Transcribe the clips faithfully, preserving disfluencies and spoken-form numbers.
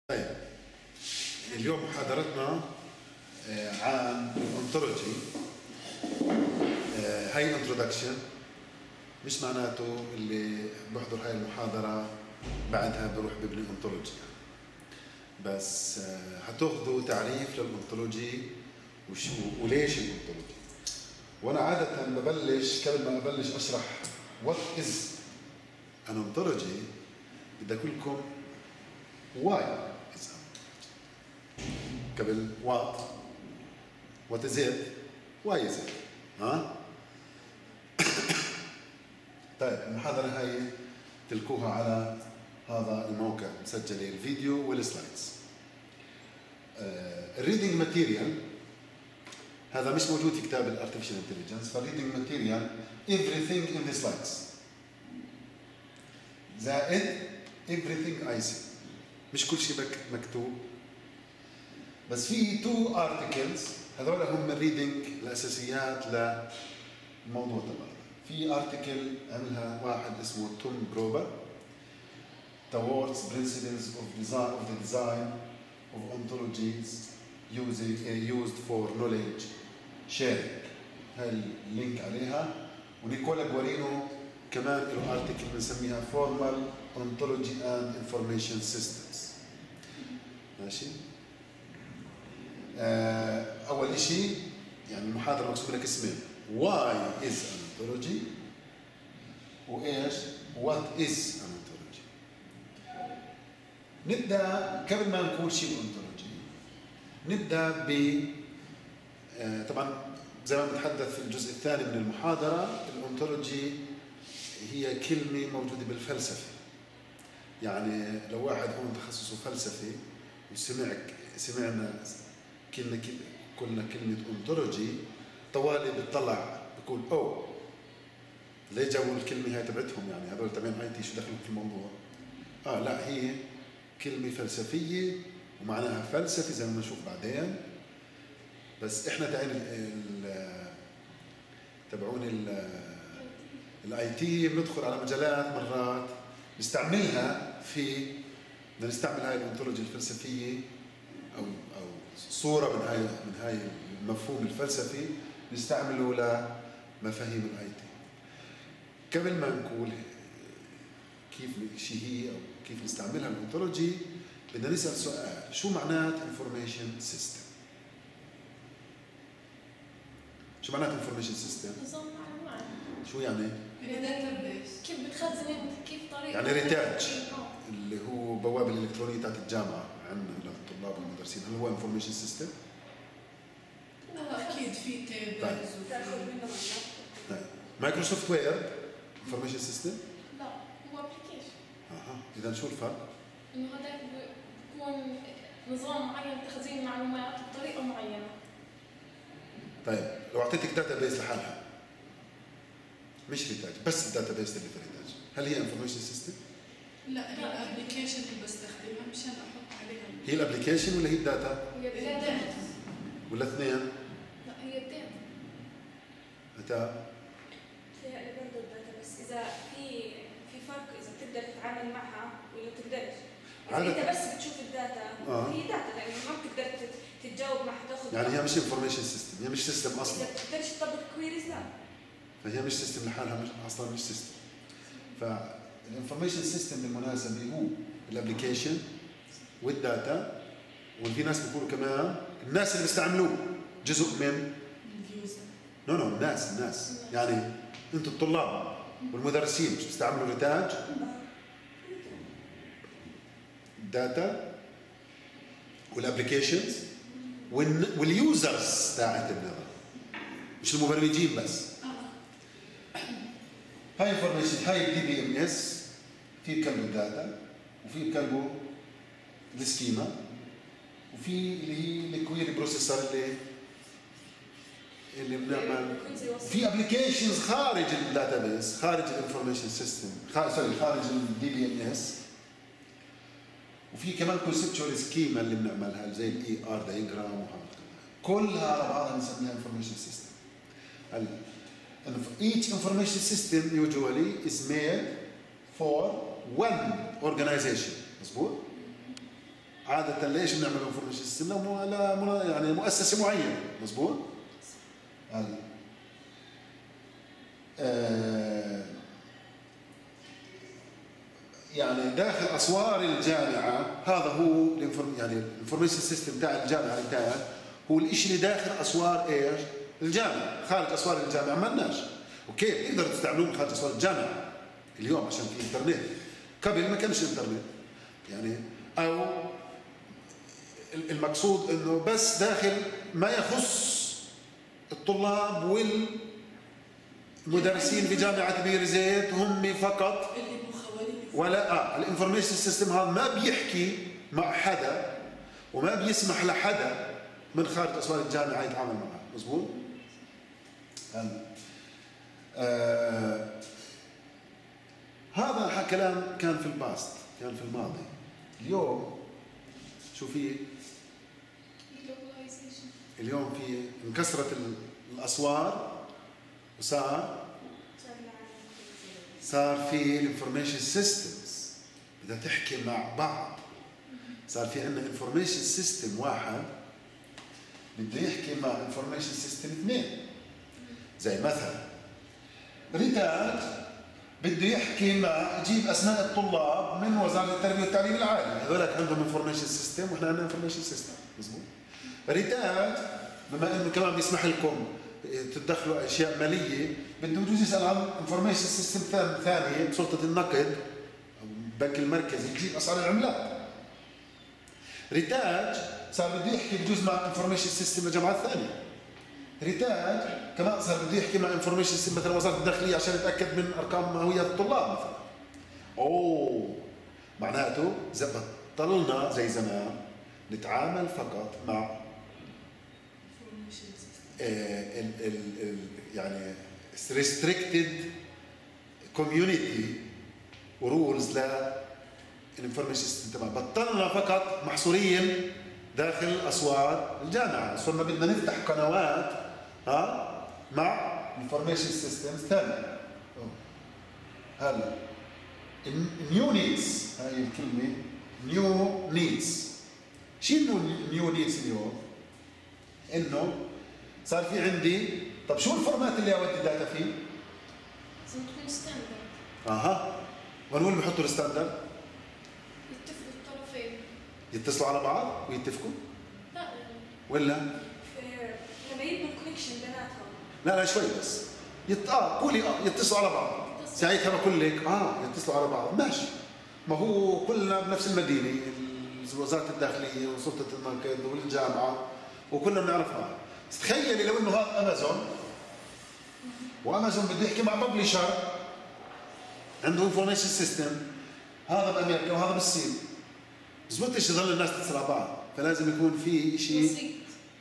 طيب اليوم محاضرتنا عن انتولوجي. هاي انترودكشن، مش معناته اللي بحضر هاي المحاضرة بعدها بروح ببني انتولوجي، بس هتاخذوا تعريف للانتولوجي وشو وليش الانتولوجي. وانا عادة ببلش قبل ما ابلش اشرح what is an ontology بدي اقول لكم why is an قبل what what is it why is it ها. طيب المحاضرة هاي تلقوها على هذا الموقع، مسجلة الفيديو والسلايدز. الريدنج ماتيريال هذا مش موجود في كتاب الارتفيشال انتليجنس، فالريدنج ماتيريال everything in the slides زائد everything I see، مش كل شيء مكتوب، بس في تو ارتكلز هذول هم الريدنج الاساسيات للموضوع تبعنا. في ارتكل عملها واحد اسمه توم جروبر towards principles of design of the design of ontologies using uh, used for knowledge sharing. هاي اللينك عليها. ونيكولا جوارينو كمان له ارتكل بنسميها formal ontology and information systems. ماشي؟ أول شيء يعني المحاضرة مكتوب لك اسمين، why is an ontology وإيش what is an ontology. نبدأ قبل ما نقول شيء ontology نبدأ ب طبعا زي ما بنتحدث في الجزء الثاني من المحاضرة، الأونتولوجي هي كلمة موجودة بالفلسفة. يعني لو واحد هون تخصصه فلسفي وسمعك سمعنا كلمة قلنا كلمة أونتولوجي طوالي بتطلع بقول أوه ليه جابوا الكلمة هاي تبعتهم، يعني هذول تبعين اي تي شو دخلوا في الموضوع؟ اه لا، هي كلمة فلسفية ومعناها فلسفي زي ما بنشوف بعدين. بس احنا تعين تبعون الاي تي بندخل على مجالات مرات نستعملها في بدنا نستعمل هاي الأونتولوجي الفلسفية او او صورة من هاي من هاي المفهوم الفلسفي نستعمله لمفاهيم الاي تي. قبل ما نقول كيف شيء هي او كيف نستعملها الأونتولوجي بدنا نسأل سؤال، شو معنات انفورميشن سيستم؟ شو معنات انفورميشن سيستم؟ نظام معلومات. شو يعني؟ كيف بتخزن كيف طريقة يعني ريتاج اللي هو بوابة الإلكترونية تاعت الجامعة عندنا للطلاب والمدرسين، هل هو انفورميشن سيستم؟ لا اكيد في تيبلز وفي طيب مايكروسوفت وير انفورميشن سيستم؟ لا هو ابلكيشن. اها، إذا شو الفرق؟ إنه هذاك بيكون نظام معين تخزين معلومات بطريقة معينة. طيب لو أعطيتك داتا بيس لحالها مش ريتاج، بس الداتا بيس اللي في ريتاج، هل هي انفورميشن سيستم؟ لا هي الابلكيشن اللي بستخدمها مشان احط عليها. هي الابلكيشن ولا هي الداتا؟ هي الداتا ولا اثنين؟ لا هي الداتا. متى؟ هي برضه الداتا، بس اذا في في فرق اذا بتقدر تتعامل معها ولا بتقدرش. اذا انت بس بتشوف الداتا آه. هي داتا، لانه ما بتقدر تتجاوب مع حتاخذ. يعني هي مش انفورميشن سيستم، هي مش سيستم اصلا. اذا بتقدرش تطبق كويريز لا. فهي مش سيستم لحالها، مش اصلا مش سيستم. فالانفورميشن سيستم بالمناسبه هو الابلكيشن والداتا، وفي ناس بيقولوا كمان الناس اللي بيستعملوه جزء من اليوزر. نو نو الناس الناس يعني انتم الطلاب والمدرسين مش بيستعملوا ريتاج الداتا والابلكيشنز واليوزرز تاعت النظام، مش المبرمجين بس. هاي انفورميشن، هاي الدي بي ام اس في بكلبه الداتا وفي بكلبه السكيما وفي اللي هي الكويري بروسيسور اللي اللي بنعمل في ابلكيشنز خارج الداتا بيس، خارج الانفورميشن سيستم، سوري خارج الدي بي ام اس. وفي كمان كونسبتشوال سكيما اللي بنعملها زي الاي ار دايجرام وهذا كلها على بعضها بنسميها انفورميشن سيستم. each information system usually is made for one organization. مظبوط؟ عادة ليش بنعمل انفورميشن سيستم؟ لا يعني مؤسسة معينة، مظبوط؟ هلا آه يعني داخل اسوار الجامعة هذا هو يعني الانفورميشن سيستم تاع الجامعة بتاعها هو الشيء اللي داخل اسوار ايش؟ الجامعة، خارج اسوار الجامعة ما لناش. اوكي تقدروا تستعملوه خارج اسوار الجامعة اليوم عشان في انترنت، قبل ما كانش انترنت يعني، او المقصود انه بس داخل ما يخص الطلاب والمدرسين في جامعة بير زيت هم فقط، ولا اه الانفورميشن سيستم هذا ما بيحكي مع حدا وما بيسمح لحدا من خارج اسوار الجامعة يتعامل معها، مظبوط؟ آه هذا كلام كان في الباست، كان في الماضي. اليوم شو في؟ اليوم في انكسرت الاسوار وصار صار في الانفورميشن سيستمز بدها تحكي مع بعض. صار في عندنا انفورميشن سيستم واحد بده يحكي مع انفورميشن سيستم اثنين. زي مثلا ريتاج بده يحكي مع يجيب اسماء الطلاب من وزاره التربيه والتعليم العالي، هذولك عندهم انفورميشن سيستم واحنا عندنا انفورميشن سيستم، مظبوط؟ ريتاج بما انه كمان بيسمح لكم تدخلوا اشياء ماليه بده يجوز يسال عن انفورميشن سيستم ثانيه سلطه النقد او البنك المركزي يجيب اسعار العملات. ريتاج صار بده يحكي بجوز مع انفورميشن سيستم لجامعات ثانيه. ريتاج كمان صار بده يحكي مع انفورميشن سيستم مثلا وزاره الداخليه عشان يتاكد من ارقام هويات الطلاب مثلا. اوه معناته اذا بطلنا زي زمان نتعامل فقط مع ال ال ال يعني restricted community ورولز للانفورميشن سيستم تبعنا، بطلنا فقط محصورين داخل اسوار الجامعه، صرنا بدنا نفتح قنوات ها مع انفورميشن سيستمز ثانيه. هلا نيو نيدز، هاي الكلمه نيو نيدز. شو نيو نيدز اليوم؟ انه صار في عندي طب شو الفورمات اللي اودي الداتا فيه؟ لازم تكون ستاندرد. اها وين وين بحطوا الستاندرد؟ يتفقوا الطرفين. يتصلوا على بعض ويتفقوا؟ لا ولا؟ لما يبنوا الكونكشن بيناتهم. لا لا شوي بس. يت... اه قولي اه يتصلوا على بعض. ساعتها بقول لك اه يتصلوا على بعض، ماشي. ما هو كلنا بنفس المدينه، وزاره الداخليه وسلطه النقد والجامعه وكلنا بنعرف بعض. تخيلي لو انه هذا امازون وامازون بده يحكي مع ببلشر عنده انفورميشن سيستم، هذا بامريكا وهذا بالصين، بزبطش يضل الناس تتصل على بعض، فلازم يكون في شيء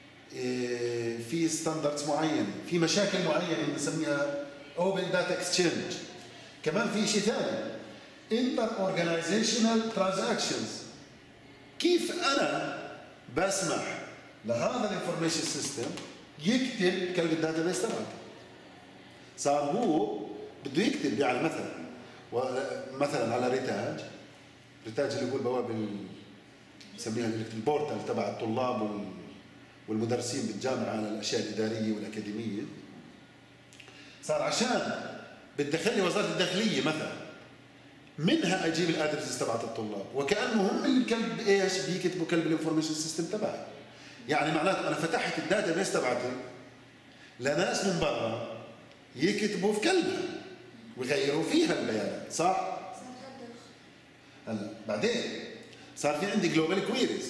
إيه في ستاندردز معينه، في مشاكل معينه بنسميها اوبن داتا اكسشينج. كمان في شيء ثاني انتر اورجانيزيشنال ترانزاكشنز. كيف انا بسمح لهذا الانفورميشن سيستم يكتب كلمه الداتا بيس تبعته؟ صار هو بده يكتب يعني مثلا مثلا على ريتاج، ريتاج اللي هو البوابه بسميها البورتال تبع الطلاب والمدرسين بالجامعه على الاشياء الاداريه والاكاديميه. صار عشان بدي اخلي وزاره الداخليه مثلا منها اجيب الادرسز تبعت الطلاب، وكانه هم اللي كلب ايش بيكتبوا كلب الانفورميشن سيستم تبعي. يعني معناته انا فتحت الداتا بيس تبعتي لناس من برا يكتبوا في كلبها ويغيروا فيها البيانات، صح؟ هلا بعدين صار في عندي جلوبال كويريز،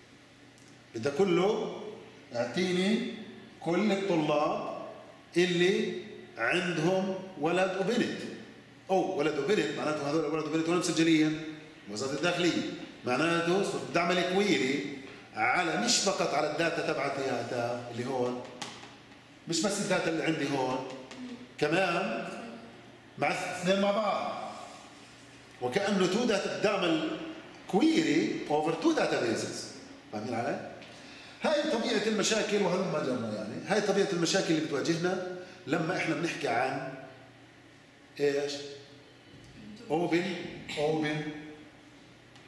بدي كله اعطيني كل الطلاب اللي عندهم ولد وبنت، او ولد وبنت معناته هذول ولد وبنت ولا مسجلين وزاره الداخليه، معناته صرت بدي اعمل كويري على مش فقط على الداتا تبعتي هذا اللي هون، مش بس الداتا اللي عندي هون، كمان مع اثنين مع بعض، وكانه تو داتا بدي اعمل كويري اوفر تو داتا بيزز. فاهمين علي؟ هاي طبيعه المشاكل وهلم ما جرى، يعني هاي طبيعه المشاكل اللي بتواجهنا لما احنا بنحكي عن ايش؟ اوبن اوبن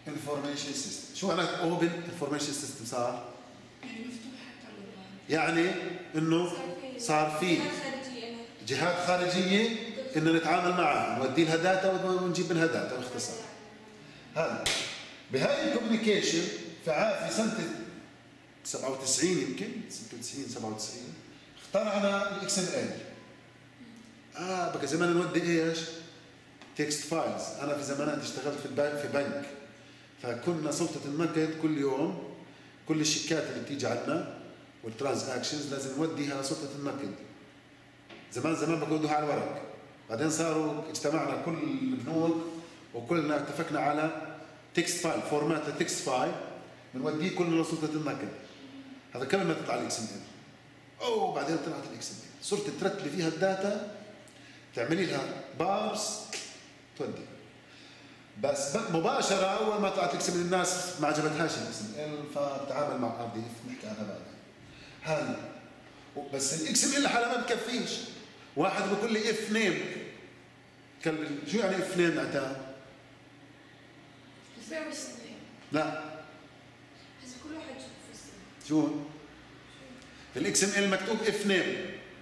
انفورميشن سيستم. شو معنى اوبن انفورميشن سيستم صار؟ يعني مفتوح حتى للغاية. يعني انه صار في جهات خارجيه انه نتعامل معها، نودي لها داتا ونجيب منها داتا باختصار. هذا بهاي الكوميونيكيشن في سنه سبعة وتسعين يمكن ستة وتسعين سبعة وتسعين اخترعنا الاكس ام ال. اه بقى زمان نودي ايش؟ تكست فايلز. انا في زمانات اشتغلت في البنك في بنك، فكنا سلطه النقد كل يوم كل الشيكات اللي بتيجي عندنا والترانزاكشنز لازم نوديها لسلطه النقد. زمان زمان بقودوها على الورق، بعدين صاروا اجتمعنا كل البنوك وكلنا اتفقنا على تكست فايل، فورمات تكست فايل بنوديه كلنا لسلطه النقد. هذا قبل ما تطلع الاكس ام ال. اوه بعدين طلعت الاكس ام ال، صرت ترتبي فيها الداتا، تعملي لها بارس تودي. بس مباشره اول ما طلعت الاكس ام ال الناس ما عجبتهاش الاكس ام ال، فبتعامل مع ار دي اف، نحكي عنها بعدين. هلا بس الاكس ام ال لحالها ما بكفيش. واحد بقول لي اف نيم، كلب شو يعني اف نيم معناتها؟ الفيرست نيم. لا بس كل واحد يشوف في السنة. شو؟ في الاكس ام ال مكتوب اف نيم،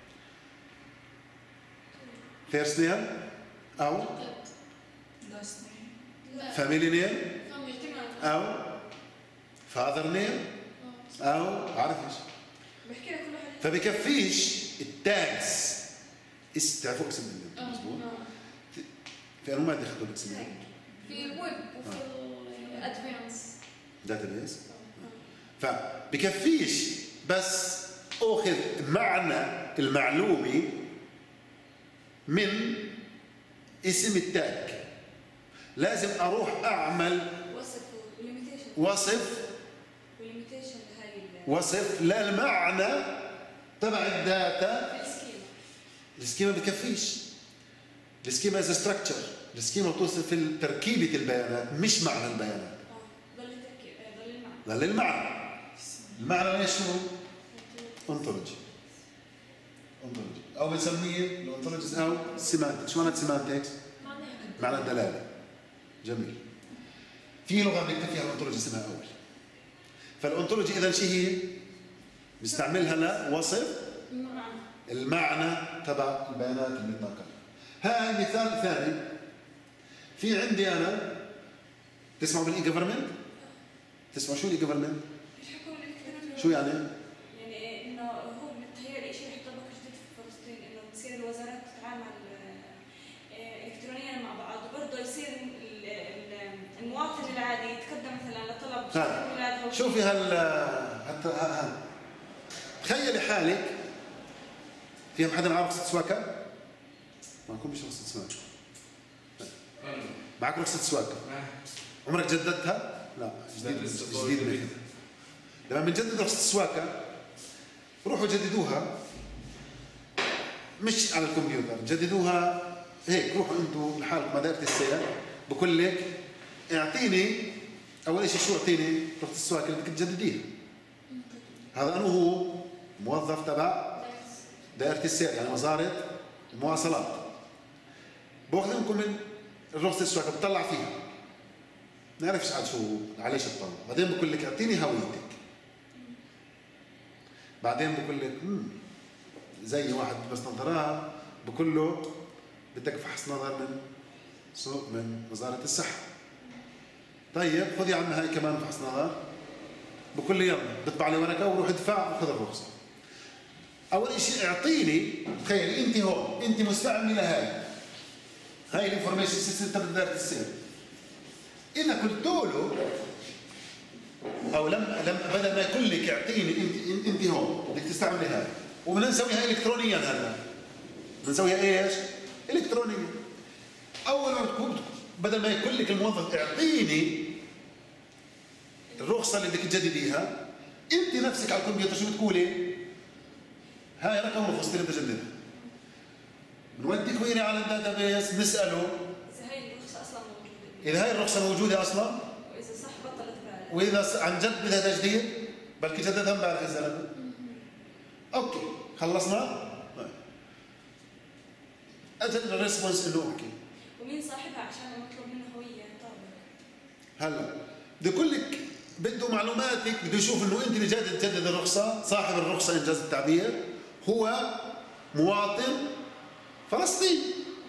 فيرست نيم او لاست نيم. فاميلي نيم او فاذر نيم او عارف ايش؟ بحكي لك كل واحد. فبكفيش التاجز. تعرفوا اكس ام ال مضبوط؟ في انواع دخلوا الاكس ام ال في الويب وفي الادفانس داتابيز. فبكفيش بس اخذ معنى المعلومه من اسم التاج، لازم اروح اعمل وصف وليميتيشن. وصف وليميتيشن لهي وصف للمعنى تبع الداتا. في السكيما. السكيما بكفيش. السكيما از ستراكشر، السكيما بتوصف تركيبه البيانات مش معنى البيانات. اه ضل التركيب ضل المعنى. ضل المعنى. المعنى ليش شو؟ انتولوجي. انتولوجي او بنسميه الانتولوجيز او سيمانتكس. شو معنى سيمانتكس؟ معنى الدلاله. جميل. في لغه بنكتب فيها الانتولوجي اسمها اول. فالانتولوجي اذا شو هي؟ بنستعملها لوصف المعنى تبع البيانات اللي بنتناقلها. هاي مثال ثاني. في عندي انا تسمعوا بالاي جفرمنت؟ تسمعوا شو الاي جفرمنت؟ شو يعني؟ يعني انه هو بتهيألي شيء رح يطبق جديد في فلسطين، انه تصير الوزارات تتعامل الكترونيا مع بعض، وبرضه يصير المواطن العادي يتقدم مثلا لطلب شهاده ميلاد. شوفي هال حتى ها تخيلي حالك في حدا معه رخصة سواقة؟ معكم مش رخصة سواقة؟ معك رخصة سواقة؟ عمرك جددتها؟ لا جديد جديد منها. لما بنجدد رخصة السواقة روحوا جددوها مش على الكمبيوتر، جددوها هيك. روحوا انتم لحالكم على دائرة السير، بقول لك اعطيني اول شيء، شو اعطيني؟ رخصة السواقة اللي بدك تجدديها. هذا انه هو موظف تبع دائرة السير، يعني وزارة المواصلات. باخذ منكم من رخصة السواقة بتطلع فيها، ما نعرفش عاد شو عليش تطلع، بعدين بقول لك اعطيني هويتك. بعدين بقول لك امم زي واحد بس نظرها بقول له بدك فحص نظر من سوق من وزارة الصحة. طيب خذ يا عم هاي كمان فحص نظر. بقول لي يلا بطبع لي ورقة وروح ادفع وخذ الرخصة. أول شيء اعطيني، تخيل أنت هون أنت مستعملة لهاي هاي الانفورميشن سيستم تبع وزارة السير. إذا قلت له أو لم لم بدل ما يقول لك اعطيني أنت أنت هون بدك تستعملي هاي، وبدنا نسويها إلكترونيا. هلا بنسويها إيش؟ إلكترونيا. أول ما تكون بدل ما يقول لك الموظف اعطيني الرخصة اللي بدك تجدديها، أنت نفسك على الكمبيوتر شو بتقولي؟ هاي رقم رخصتي اللي بدي أجددها. بنودي كويري على الداتا بيس نسأله إذا هاي الرخصة أصلا موجودة. إذا هاي الرخصة موجودة أصلا، وإذا صح بطلت بارح. وإذا عن جد بدها تجديد بلكي جددها امبارح الزلمة. أوكي خلصنا؟ أجل الريسبونس إنه أوكي. ومين صاحبها عشان مطلوب منه هوية طابق. هلا بده يقول لك بده معلوماتك، بده يشوف انه انت اللي جاي تجدد الرخصه، صاحب الرخصه انجاز التعبير هو مواطن فلسطيني.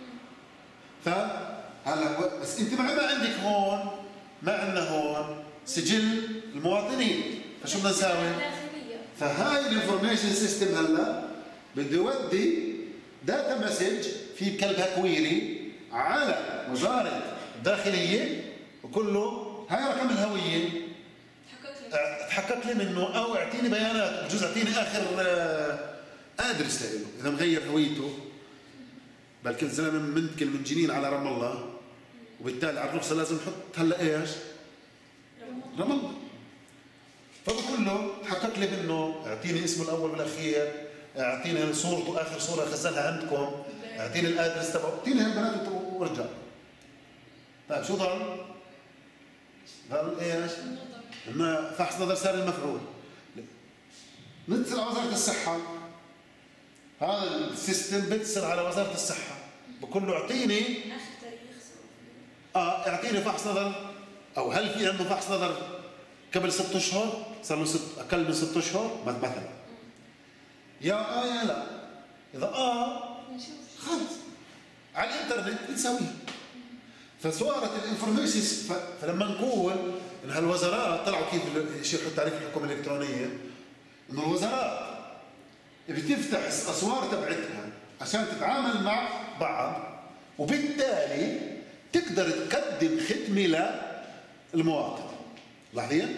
فهلا بس انت ما عندك هون، ما عندنا هون سجل المواطنين، فشو بدنا نساوي؟ فهاي الانفورميشن سيستم هلا بده يودي داتا مسج في كلبها كويري على وزاره الداخليه وكل له هاي رقم الهويه، تحقق لي منه او اعطيني بيانات، بجوز اعطيني اخر ادرس له اذا مغير هويته، بلكي الزلمه منتقل من جنين على رام الله وبالتالي على الرخصه لازم نحط هلا ايش؟ رام الله. فبقول له تحقق لي منه، اعطيني اسمه الاول والاخير، اعطيني صورته اخر صوره خزنها عندكم، اعطيني الادرس تبعه، اعطيني هالبيانات وارجع. طيب شو ضل؟ ضل ايش؟ ما فحص نظر ساري المفعول. نتصل على وزاره الصحه، هذا السيستم بيتصل على وزاره الصحه بقول له اعطيني اخر تاريخ اه اعطيني فحص نظر، او هل في عنده فحص نظر قبل ست اشهر؟ صار له ست اقل من ست اشهر مثلا. يا اه يا لا. اذا اه خلص على الانترنت بتسويها. فصارت الانفورميشن فلما نقول ان هالوزارات طلعوا كيف يشرحوا تعريف الحكومه الالكترونيه، انه الوزارات بتفتح الاسوار تبعتها عشان تتعامل مع بعض، وبالتالي تقدر تقدم خدمه للمواطن. لاحظين؟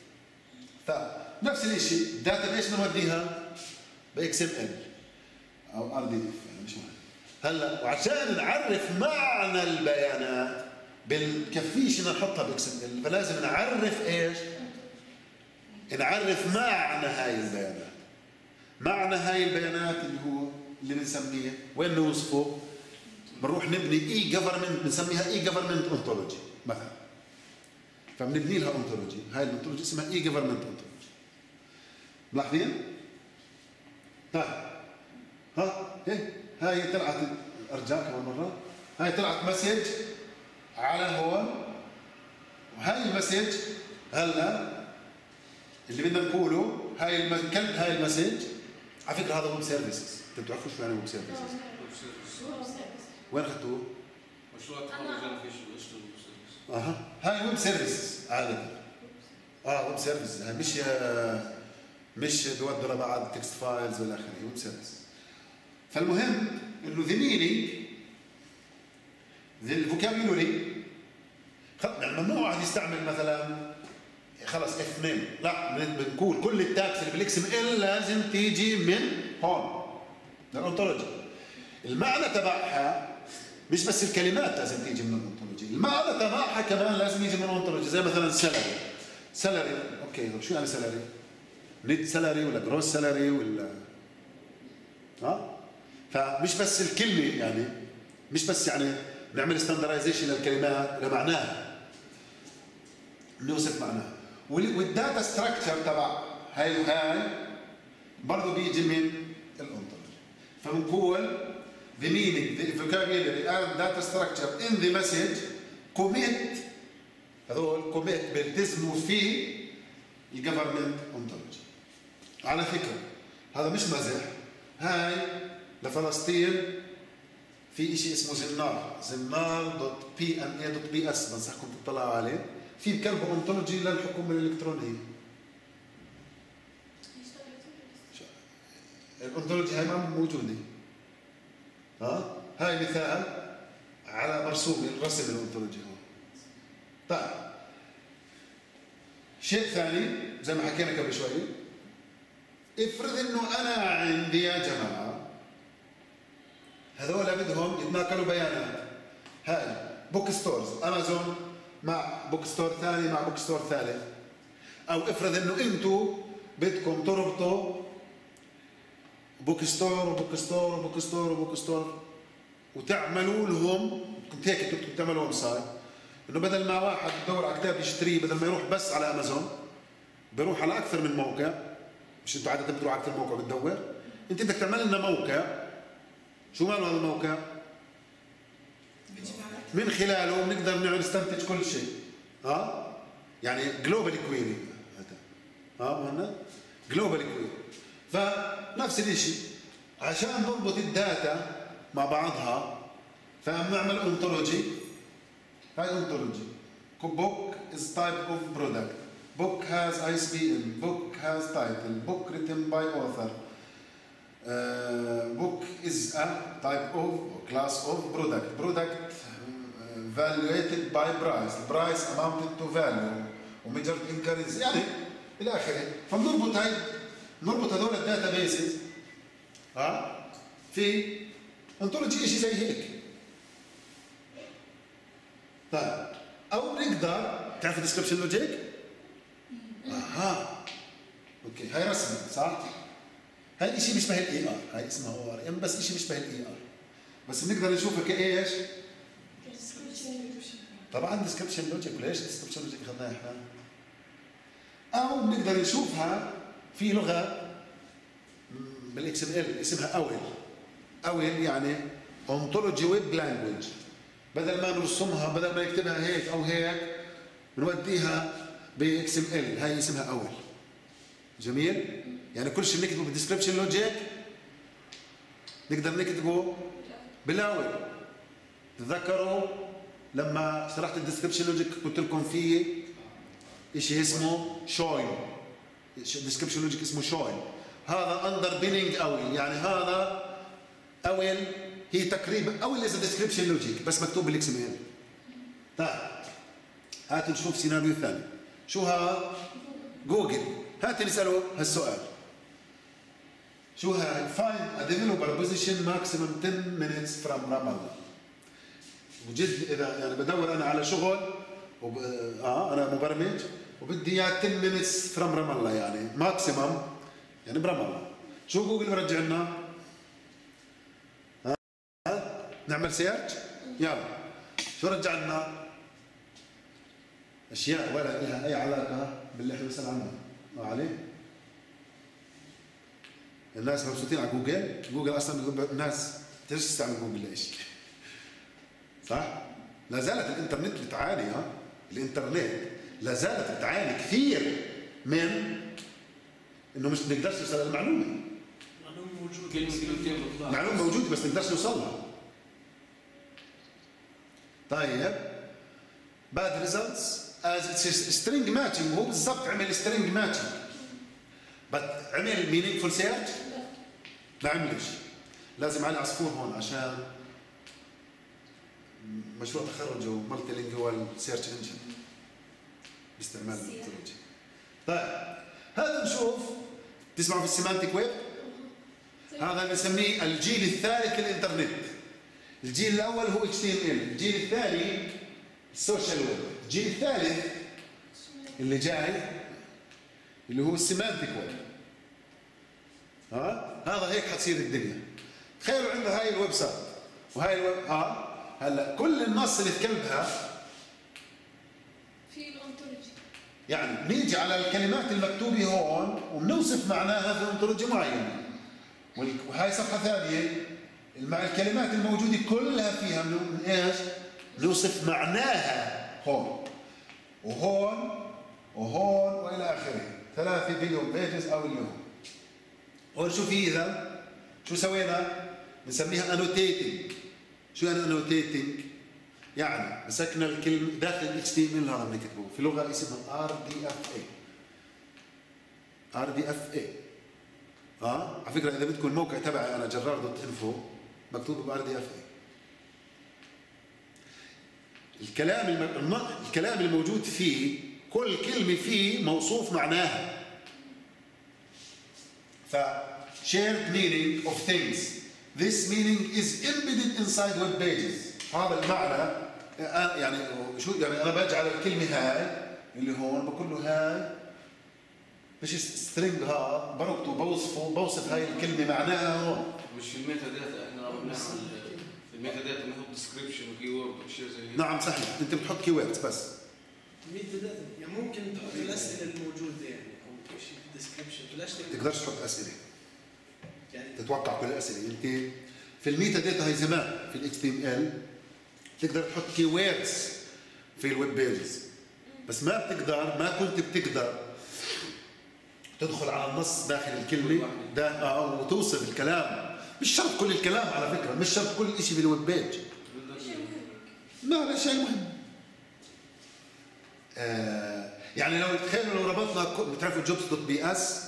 فنفس الشيء الداتا بيس بنوديها باكس ام ال او ار دي اف مش مهم. هلا وعشان نعرف معنى البيانات بكفيش ان نحطها باكس ام ال، فلازم نعرف ايش؟ نعرف معنى هاي البيانات. معنى هاي البيانات اللي هو اللي بنسميه وين نوصفه؟ بنروح نبني اي جفرمنت، بنسميها اي جفرمنت اونتولوجي مثلا. فبنبني لها اونتولوجي، هاي الاونتولوجي اسمها اي جفرمنت اونتولوجي. ملاحظين؟ طيب ها ايه هاي طلعت، ارجع كمان مره، هاي طلعت مسج على هون، وهاي المسج هلا اللي بدنا نقوله هاي الكلب هاي المسج على فكره هذا ويب سيرفيسز، انتم بتعرفوا شو يعني ويب سيرفيسز؟ وين اخذتوه؟ مشروع التخرج انا في شو اشتغل ويب سيرفيس. اها هاي ويب سيرفيسز عادة. اه ويب سيرفيسز هاي مش مش بيودوا لبعض تكست فايلز والى اخره، ويب سيرفيس. فالمهم انه ذا مينينج ذا الفوكابيولري يعني ممنوع واحد يستعمل مثلا خلص اف اثنين، لا بنقول كل التاكس اللي بالاكس ام ال لازم تيجي من هون الاونتولوجي. المعنى تبعها مش بس الكلمات لازم تيجي من الاونتولوجي، المعنى تبعها كمان لازم يجي من الاونتولوجي. زي مثلا سالري، سالري اوكي شو يعني سالري؟ نت سالري ولا جروس سالري ولا ها؟ فمش بس الكلمه يعني، مش بس يعني نعمل ستاندرايزيشن للكلمات لمعناها، نوصف معناها. والداتا ستراكشر تبع هاي وهاي برضه بيجي من الاونتولوجي. فبنقول the meaning, the vocabulary and data structure in the message commit، هذول commit بيلتزموا في الجفرمنت اونتولوجي. على فكره هذا مش مزح، هاي لفلسطين في شيء اسمه زنار، زنار دوت بي ان اي دوت بي اس، بنصحكم تطلعوا عليه، في كلب اونتولوجي للحكومه الالكترونيه. الاونتولوجي هاي ما موجوده. ها؟ هاي مثال على مرسوم الرسم الاونتولوجي هون. طيب شيء ثاني زي ما حكينا قبل شوي، افرض انه انا عندي يا جماعه هذول بدهم يتناقلوا بيانات، هاي بوك ستورز، امازون مع بوك ستور ثاني مع بوك ستور ثالث، او افرض انه انتم بدكم تربطوا بوك ستور وبوك ستور وبوك ستور وبوك ستور وتعملوا لهم، كنت هيك بدكم تعملوا ويب سايت، انه بدل ما واحد يدور على كتاب يشتريه، بدل ما يروح بس على امازون بيروح على اكثر من موقع. مش انتوا عاده بتروح على اكثر موقع بتدور؟ انت بدك تعمل لنا موقع، شو ماله هذا الموقع؟ من خلاله بنقدر نستنتج كل شيء. ها؟ يعني جلوبال كويري. ها هنا جلوبال كويري. فنفس الشيء عشان نربط الداتا مع بعضها فبنعمل انتولوجي. هاي انتولوجي. book is type of product. book has I S B N. book has title. book written by author. Uh, book is a type of class of product. Product uh, valuated by price. Price amounted to value. وmeasured in currency. يعني إلى آخره. فبنربط هاي نربط هذول الداتا بيسز ها في انتولوجي شيء زي هيك. طيب او نقدر تعرف الديسكربشن لوجيك؟ اها اوكي هاي رسمه صح؟ هاي شيء بيشبه الاي ار، هاي اسمها او ار ام بس شيء بيشبه الاي ار بس بنقدر نشوفها كايش؟ طبعا ديسكربشن لوجيك. وليش ديسكربشن لوجيك اخذناها احنا؟ او بنقدر نشوفها في لغه بالاكس ام ال اسمها اول. اول يعني اونتولوجي ويب لانجويج. بدل ما نرسمها بدل ما نكتبها هيك او هيك بنوديها باكس ام ال. هاي اسمها اول. جميل؟ يعني كل شيء بنكتبه بالديسكربشن لوجيك نقدر نكتبه بالاول. تذكروا لما شرحت الديسكربشن لوجيك قلت لكم في شيء اسمه شوين. الديسكربشن لوجيك اسمه شوين. هذا اندر بيننج اول. يعني هذا اول هي تقريبا اول از ديسكربشن لوجيك بس مكتوب بالاكس ام ال. طيب هات نشوف سيناريو ثاني. شو ها؟ جوجل. هات نساله هالسؤال. شو ها؟ find a developer position maximum ten minutes from رام. وجد اذا يعني بدور انا على شغل وب... اه انا مبرمج وبدي اياه ten minutes from رام الله يعني ماكسيمم يعني برام الله. شو جوجل برجع لنا؟ ها؟ نعمل سيرش؟ يلا شو رجع لنا؟ اشياء ولا لها اي علاقه باللي احنا بنسال عنه. ما عليه؟ الناس مبسوطين على جوجل. جوجل اصلا الناس ليش تستعمل جوجل ليش؟ صح؟ لا زالت الانترنت بتعاني. ها؟ الانترنت لا زالت بتعاني كثير من انه مش بنقدرش نوصل للمعلومه. معلومه موجوده كلمتين بالضبط. معلومه موجوده بس نقدرش نوصلها. طيب بعد ريزلتس از سترينج ماتشنج. هو بالضبط عمل سترينج ماتشنج بس عمل مينينجفول سيرش؟ ما عملش. لازم علي عصفور هون عشان مشروع تخرجه مالتي لينجوال سيرش انجن باستعمال الانتولوجي. طيب هذا نشوف تسمعوا في السيمانتيك ويب. هذا بنسميه الجيل الثالث للانترنت. الجيل الاول هو اتش تي ام ال. الجيل الثاني السوشيال ويب. الجيل الثالث اللي جاي اللي هو السيمانتيك ويب. ها هذا هيك حتصير الدنيا. تخيلوا عندنا هاي الويب سايت وهاي الويب ها هلا كل النص اللي في قلبها في الانتولوجي. يعني بنيجي على الكلمات المكتوبه هون وبنوصف معناها في انتولوجي معين. وهاي صفحه ثانيه مع الكلمات الموجوده كلها فيها من ايش؟ نوصف معناها هون وهون وهون والى اخره. ثلاثه بليون بيجز او اليوم. هون شو في اذا؟ شو سوينا؟ بنسميها انوتيتنج. شو يعني انوتيتنج؟ يعني مسكنا الكلمه داخل ال اتش تي ام ال هذا بنكتبه في لغه اسمها ار دي اف اي. ار دي اف اي. اه على فكره اذا بدكم الموقع تبعي انا جرار دوت انفو مكتوب بار دي اف اي. الكلام الم... الكلام الموجود فيه كل كلمه فيه موصوف معناها. ف shared meaning of things. This meaning is embedded inside web pages. هذا المعنى يعني شو يعني انا بجعل الكلمه هاي اللي هون بقول له هاي مش سترينج هذا بربطه بوصفه بوصف هاي الكلمه معناها هون. مش في الميتا داتا احنا بنعمل في الميتا داتا بنحط ديسكربشن وكي وورد واشياء زي هيك. نعم صحيح انت بتحط كي ووردز بس. الميتا داتا يعني ممكن تحط الاسئله الموجوده يعني او شيء في الديسكربشن بلاش تقدرش تحط اسئله يعني تتوقع كل الاسئله. انت في الميتا داتا هي زمان في الاتش تي ام ال تقدر تحط كي ووردز في الويب بيجز. بس ما بتقدر، ما كنت بتقدر تدخل على النص داخل الكلمه دا اه وتوصف الكلام. مش شرط كل الكلام على فكره، مش شرط كل شيء في الويب بيج. لا لا شيء مهم. آه يعني لو تخيلوا لو ربطنا، بتعرفوا جوبز دوت بي اس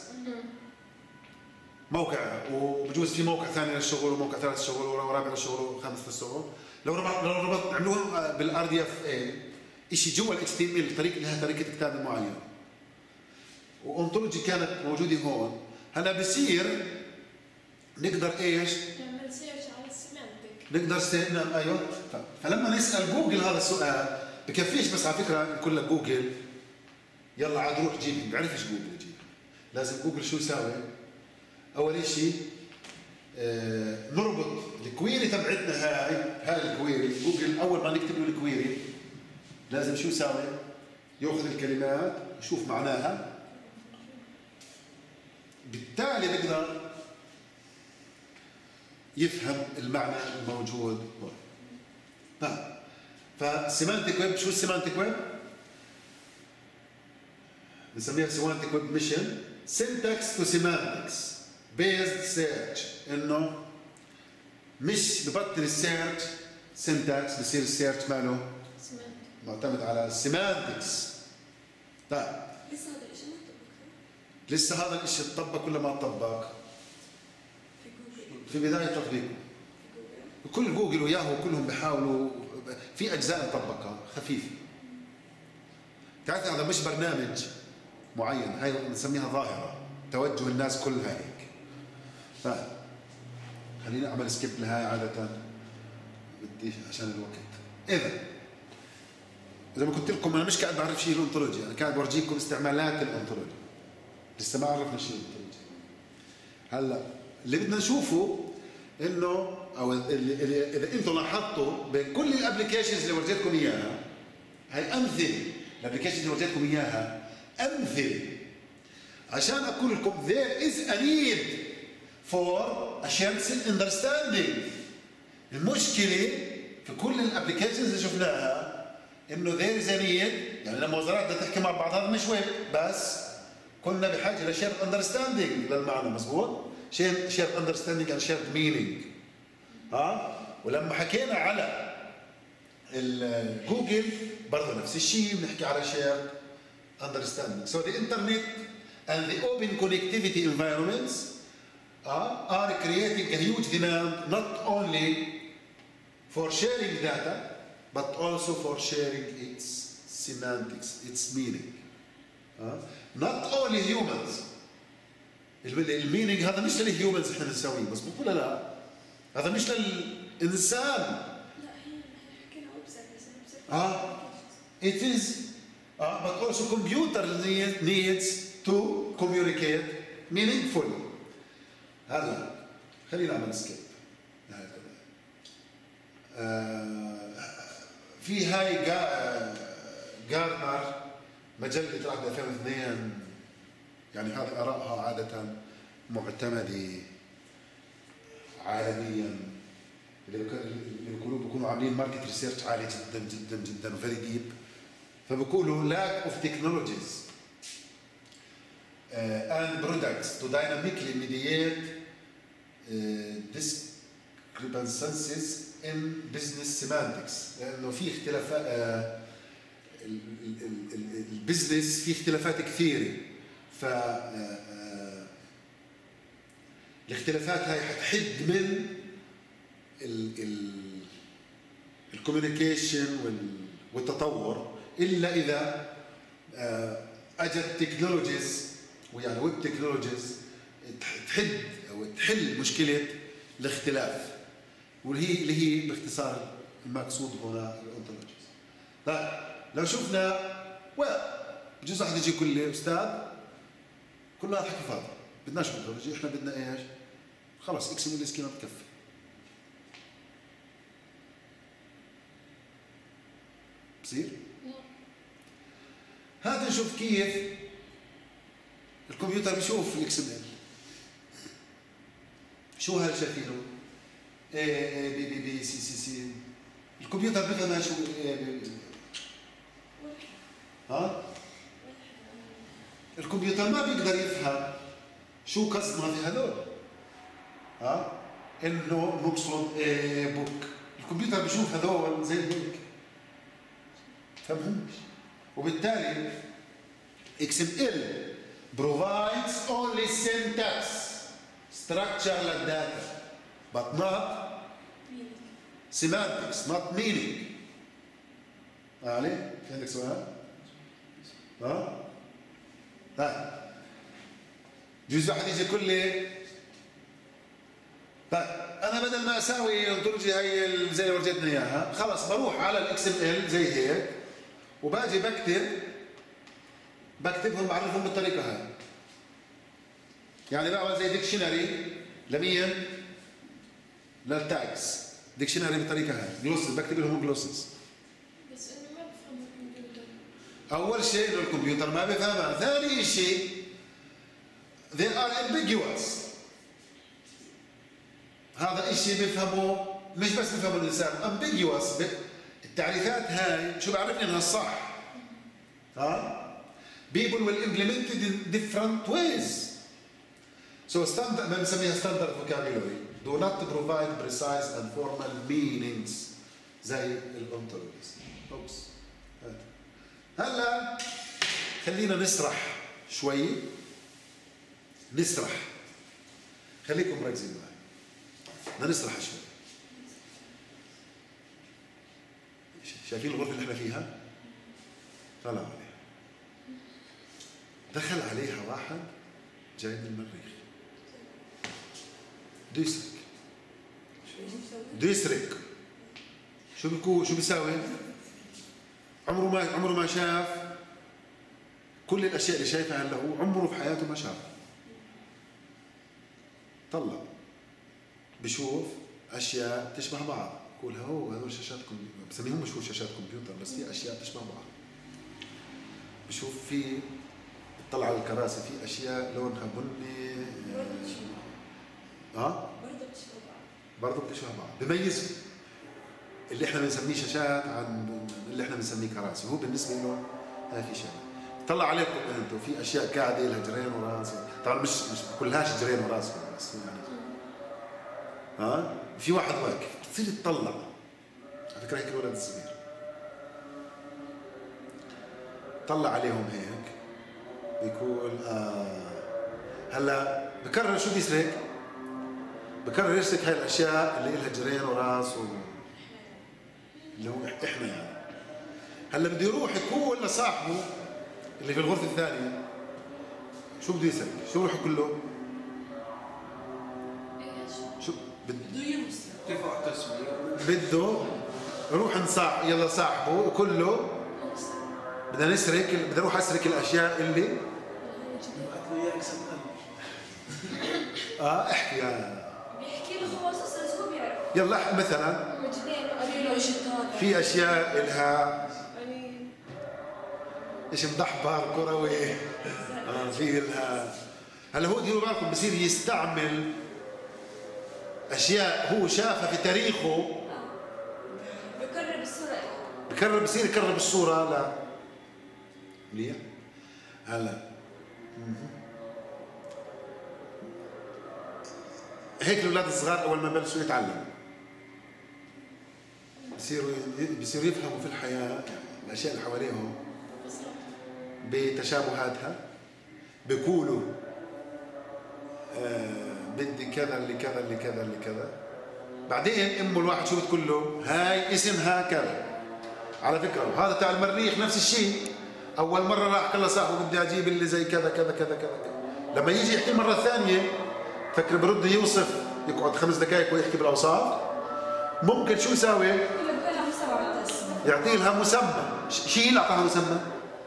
موقع، وبجوز في موقع ثاني للشغل وموقع ثالث للشغل ورابع للشغل وخامس للشغل. لو ربط لو ربط عملوها بالار دي اف اي شيء جوا الاتش تي ام ال، طريقه لها طريقه كتابه معينه، وانتولوجي كانت موجوده هون. هلا بصير نقدر ايش؟ نعمل سيرش على السيمانتك. نقدر سيرنا ايوه. فلما نسال جوجل هذا السؤال بكفيش بس على فكره نقول لك جوجل يلا عاد روح جيب، ما بيعرفش جوجل يجيب. لازم جوجل شو يساوي؟ اول شيء آه نربط الكويري تبعتنا هاي هاي الكويري. جوجل اول ما نكتب له الكويري لازم شو يساوي؟ ياخذ الكلمات يشوف معناها، بالتالي بيقدر يفهم المعنى الموجود هون. طيب فالسيمانتيك ويب، شو السيمانتيك ويب؟ بنسميها سيمانتيك ويب ميشن سينتاكس تو سيمانتكس بيزد سيرش، انه مش ببطل السيرش سينتاكس، بصير السيرش ماله معتمد على السيمانتكس. طيب لسه هذا الشيء ما طبق، لسه هذا الشيء تطبق ولا ما تطبق؟ في جوجل، في بداية تطبيقه في جوجل كل جوجل وياهو كلهم بيحاولوا، في أجزاء نطبقها خفيفة. تعرف هذا مش برنامج معين، هاي بنسميها ظاهرة توجه الناس كلها هيك. طيب خليني أعمل سكيب لهاي، عادة بدي عشان الوقت. إذا زي ما قلت لكم أنا مش قاعد بعرف شيء الأنتولوجي، أنا قاعد بورجيكم استعمالات الأنتولوجي، لسه ما عرفنا شيء الأنتولوجي. هلا اللي بدنا نشوفه إنه أو إذا أنتم لاحظتوا بين كل الأبليكيشنز اللي ورجيتكم إياها، هاي أمثلة الأبليكيشنز اللي ورجيتكم إياها أمثلة عشان أقول لكم there is a need for a shared understanding. المشكلة في كل الأبليكيشنز اللي شفناها إنه there is a need، يعني لما وزارات بدها تحكي مع بعض هذا مش ويب بس، كنا بحاجة لشير understanding للمعنى، مزبوط؟ شير شير understanding and shared meaning. ها؟ ولما حكينا على الجوجل برضه نفس الشيء، بنحكي على shared understanding. So the internet and the open connectivity environments uh, are creating a huge demand not only for sharing data but also for sharing its semantics, its meaning. Uh, not only humans. المينينج هذا مش للهيومنز احنا بنسويه، بس ولا لا؟ هذا مش للإنسان. لا هي حكينا ويب سايت بس ويب سايت. اه it is uh, but also computer needs to communicate meaningfully. هلا خلينا نعمل سكيب. آه في هاي جارنر مجلة عقد ألفين واثنين، يعني هذه آرائها عادة معتمدة عالميا، اللي بيقولوا بيكونوا عاملين ماركت ريسيرش عالي جدا جدا جدا وفيري ديب، فبيقولوا lack of technologies uh, and products to dynamically mediate uh, discrepancies in business semantics، لأنه في اختلافات uh, البزنس في اختلافات كثيرة، ف الاختلافات هاي حتحد من الكوميونيكيشن والتطور الا اذا اجت تكنولوجيز ويعني ويب تكنولوجيز تحد او تحل مشكله الاختلاف، واللي هي اللي هي باختصار المقصود هنا الانتولوجيز. طيب لو شفنا بجوز واحد يجي يقول لي استاذ كل هذا حكي فاضي، بدناش انتولوجي، احنا بدنا ايش؟ خلص اكس ام ال سكيما بتكفي. بصير؟ هات نشوف كيف الكمبيوتر بيشوف الاكس ام ال. شو هل شايفينه؟ اي بي بي بي سي سي سي. الكمبيوتر بيفهم شو ها؟ الكمبيوتر ما بيقدر يفهم شو قصدنا في هذول. ها؟ انه نقصد ايه بوك. الكمبيوتر بيشوف هذول زي هيك. فهمهمش. وبالتالي إكس إم إل provides only syntax structure للداتا but not semantics not meaning. علي؟ في عندك سؤال؟ ها؟ طيب جزء واحد يجي يقول لي طيب انا بدل ما اساوي انتولوجي هي زي اللي ورجيتنا اياها خلص بروح على الاكس ام ال زي هيك وباجي بكتب بكتبهم بعرفهم بالطريقه هاي. يعني بعمل زي ديكشنري لمين؟ للتاجز. ديكشنري بالطريقه هاي جلوسز بكتب لهم جلوسز. بس انه ما بفهم الكمبيوتر. اول شيء انه الكمبيوتر ما بفهمها، ثاني شيء they are ambiguous. هذا الشيء بيفهمه مش بس بيفهمه الانسان ambiguous. التعريفات هاي شو بعرفني انها صح؟ ها؟ people will implement it in different ways. So standard ما بنسميها standard vocabulary do not provide precise and formal meanings زي الانتولوجيز. اوبس هلا خلينا نسرح شوي. نسرح خليكم مركزين معي. بدنا نسرح شوي. شايفين الغرفة اللي احنا فيها؟ طلعوا عليها. دخل عليها واحد جاي من المريخ. بده يسرق. بده يسرق. شو بيكون شو بيساوي؟ عمره ما عمره ما شاف كل الاشياء اللي شايفها هلا هو عمره في حياته ما شافها. طلع بشوف اشياء تشبه بعض، بقول هو هذول شاشات كمبيوتر، بسميهم مش هو شاشات كمبيوتر بس في اشياء تشبه بعض. بشوف في بتطلع على الكراسي في اشياء لونها بني ها؟ برضه بتشبه بعض. بميز اللي احنا بنسميه شاشات عن اللي احنا بنسميه كراسي، هو بالنسبه له هاي في شغله. طلع عليكم انتم في اشياء قاعده لها جرين وراس، طبعا مش مش كلهاش جرين وراس بس يعني ها؟ في واحد واقف بتصير تطلع على فكره هيك الولد الصغير طلع عليهم هيك بيقول آه هلا بكرر شو بيسرق؟ بكرر يسرق هاي الاشياء اللي لها جرين وراس و اللي هو احنا يعني. هلا بده يروح يقول لصاحبه اللي في الغرفه الثانيه شو بده يسرق؟ شو بده يقول له؟ شو بده يمسك ترفع التسمية بده يروح عند صاحبه يلا صاحبه ويقول له بدنا نسرق بدنا نروح اسرق الاشياء اللي قالوا يا اكس ام اه احكي يا بيحكي له خواص بس هو بيعرف. يلا مثلا في اشياء الها ايش مدحبر كروي اه في لها. هلا هو ديروا بالكم بصير يستعمل اشياء هو شافها في تاريخه بكرر بالصورة. بكرر بصير يكرر بالصورة. لا ليه؟ هلا هيك الاولاد الصغار اول ما بلشوا يتعلموا بصيروا بصيروا يفهموا في الحياة الاشياء اللي حواليهم بتشابهاتها. بيقولوا آه بدي كذا اللي كذا اللي كذا اللي كذا. بعدين امه الواحد شو بتقول له؟ هاي اسمها كذا. على فكره وهذا تاع المريخ نفس الشيء. اول مره راح قال لصاحبه بدي اجيب اللي زي كذا كذا كذا كذا. لما يجي يحكي المره الثانيه فكر برد يوصف يقعد خمس دقائق ويحكي بالاوصاف. ممكن شو يساوي؟ يعطي لها مسمى. شيء اللي اعطاها مسمى؟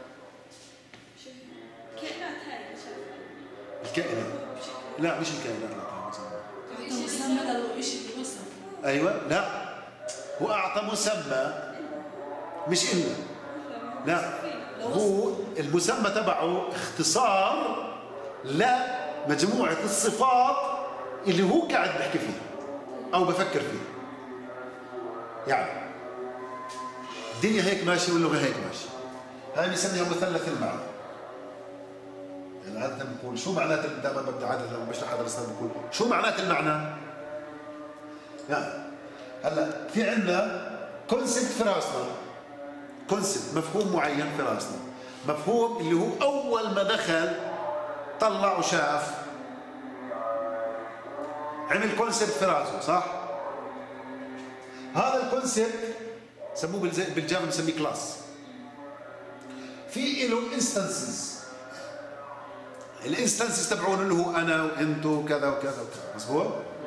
كائنات هاي الكائنات. لا مش الكائنات اللي اعطاها مسمى. مسمى له شيء يوصف. ايوه لا هو اعطى مسمى مش إلا. لا هو المسمى تبعه اختصار لمجموعة الصفات اللي هو قاعد بحكي فيها أو بفكر فيها. يعني الدنيا هيك ماشية واللغة هيك ماشية. هاي بنسميها مثلث المعنى. يعني عادة بنقول شو معنات، دائما ببدا عادة لما بشرح هذا الرسالة بقول شو معنات المعنى؟ يعني هلا في عندنا كونسبت في راسنا، كونسبت مفهوم معين في راسنا، مفهوم اللي هو أول ما دخل طلع وشاف عمل كونسبت في راسه، صح؟ هذا الكونسبت سموه بالجافا بنسميه كلاس. في له انستنسز، الانستنسز تبعونه اللي هو انا وانتو وكذا وكذا وكذا، مظبوط؟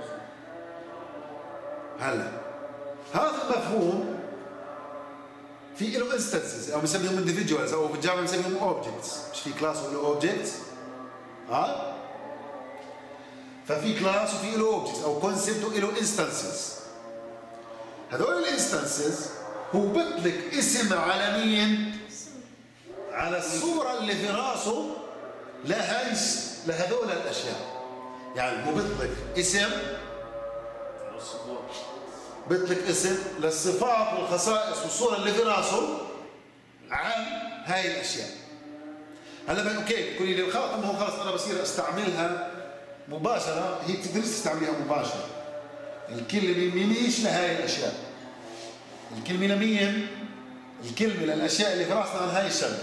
هلا هذا المفهوم في له انستنسز او بنسميهم اندفيدوالز، او في الجافا بنسميهم اوبجكتس، مش في كلاس وله اوبجكتس؟ ها؟ ففي كلاس وفي له اوبجكتس او كونسبت وله انستنسز. هذول الانستنسز هو بيطلق اسم على مين؟ على الصورة اللي في راسه لهي لهذول الاشياء. يعني هو بيطلق اسم بيطلق اسم للصفات والخصائص والصورة اللي في راسه عن هاي الاشياء. هلا بقى اوكي تقولي لي خلص ما هو خلص انا بصير استعملها مباشرة، هي بتقدر تستعملها مباشرة. الكلمة منيش لهاي الاشياء، الكلمة لمين؟ الكلمة للاشياء اللي في راسنا عن هاي الشغلة.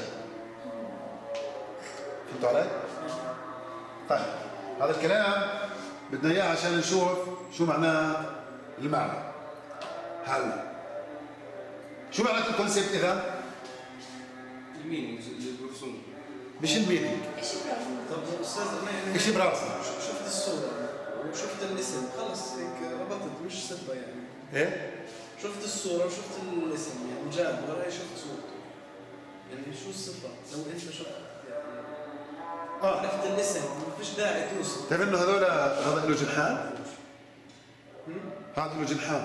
فهمتوا علي؟ طيب هذا الكلام بدنا اياه عشان نشوف شو معناه المعنى. هلا شو معنى الكونسيبت اذا؟ المينينج اللي برسمه مش المينينج. ايش براسنا؟ طب استاذ انا يعني ايش براسنا؟ شفت الصورة وشفت الاسم خلص هيك ربطت مش صفة يعني. ايه؟ شفت الصورة وشفت الاسم يعني جاب وراي شفت صورته. يعني شو الصفة؟ لو انت شفت يعني اه عرفت الاسم ما فيش داعي توصف. تعرف انه هذول هذا له جنحان؟ هذا له جنحان.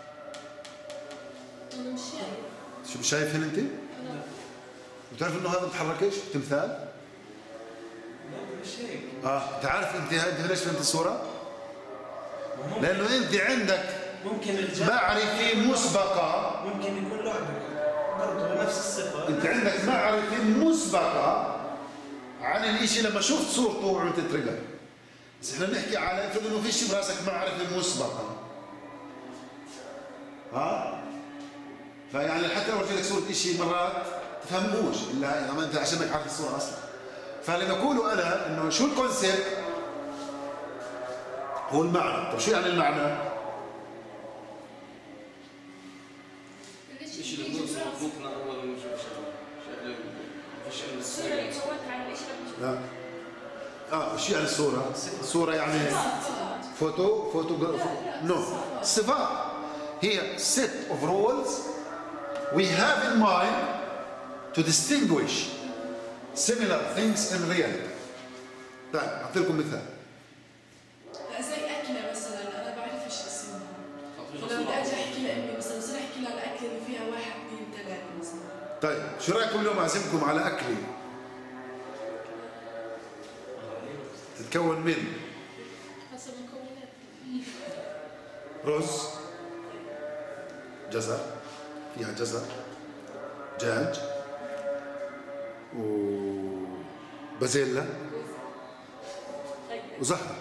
انا مش شايف. شو مش شايفهن انت؟ لا. وتعرف انه هذا ما بتحركش تمثال؟ لا مش هيك. اه انت عارف انت انت ليش فهمت الصورة؟ لانه انت عندك ممكن الجاب معرفة مسبقة، ممكن يكون لعبة برضه نفس الصفة. انت عندك معرفة مسبقة عن الاشي لما شفت صورته وعملت تريجر. بس احنا بنحكي على افرض انه فيش براسك معرفة مسبقة. ها؟ فيعني حتى لو ورجيتك صورة اشي مرات تفهموش الا ما انت عشانك عارف الصورة اصلا. فاللي بقوله انا انه شو الكونسيبت؟ هو المعنى. طيب شو يعني المعنى؟ ايش اللي برسمه ممكن اول ما نشوف شغله شغله مفيش عندنا الصورة اللي كونتها عن ايش لا اه شو يعني الصورة؟ الصورة يعني فوتو فوتو نو صفات. هي set of rules we have in mind to distinguish similar things in reality. طيب أعطي لكم مثال. لا زي أكلة مثلا أنا بعرفش اسمها. فلو بدي أجي أحكي لأمي مثلا بصير أحكي لها الأكلة اللي فيها واحد اثنين ثلاثة مثلا. طيب شو رأيكم اليوم أعزمكم على أكلة تتكون من حسب المكونات. رز، جزر، فيها جزر، دجاج، وبازيلا وزهرة.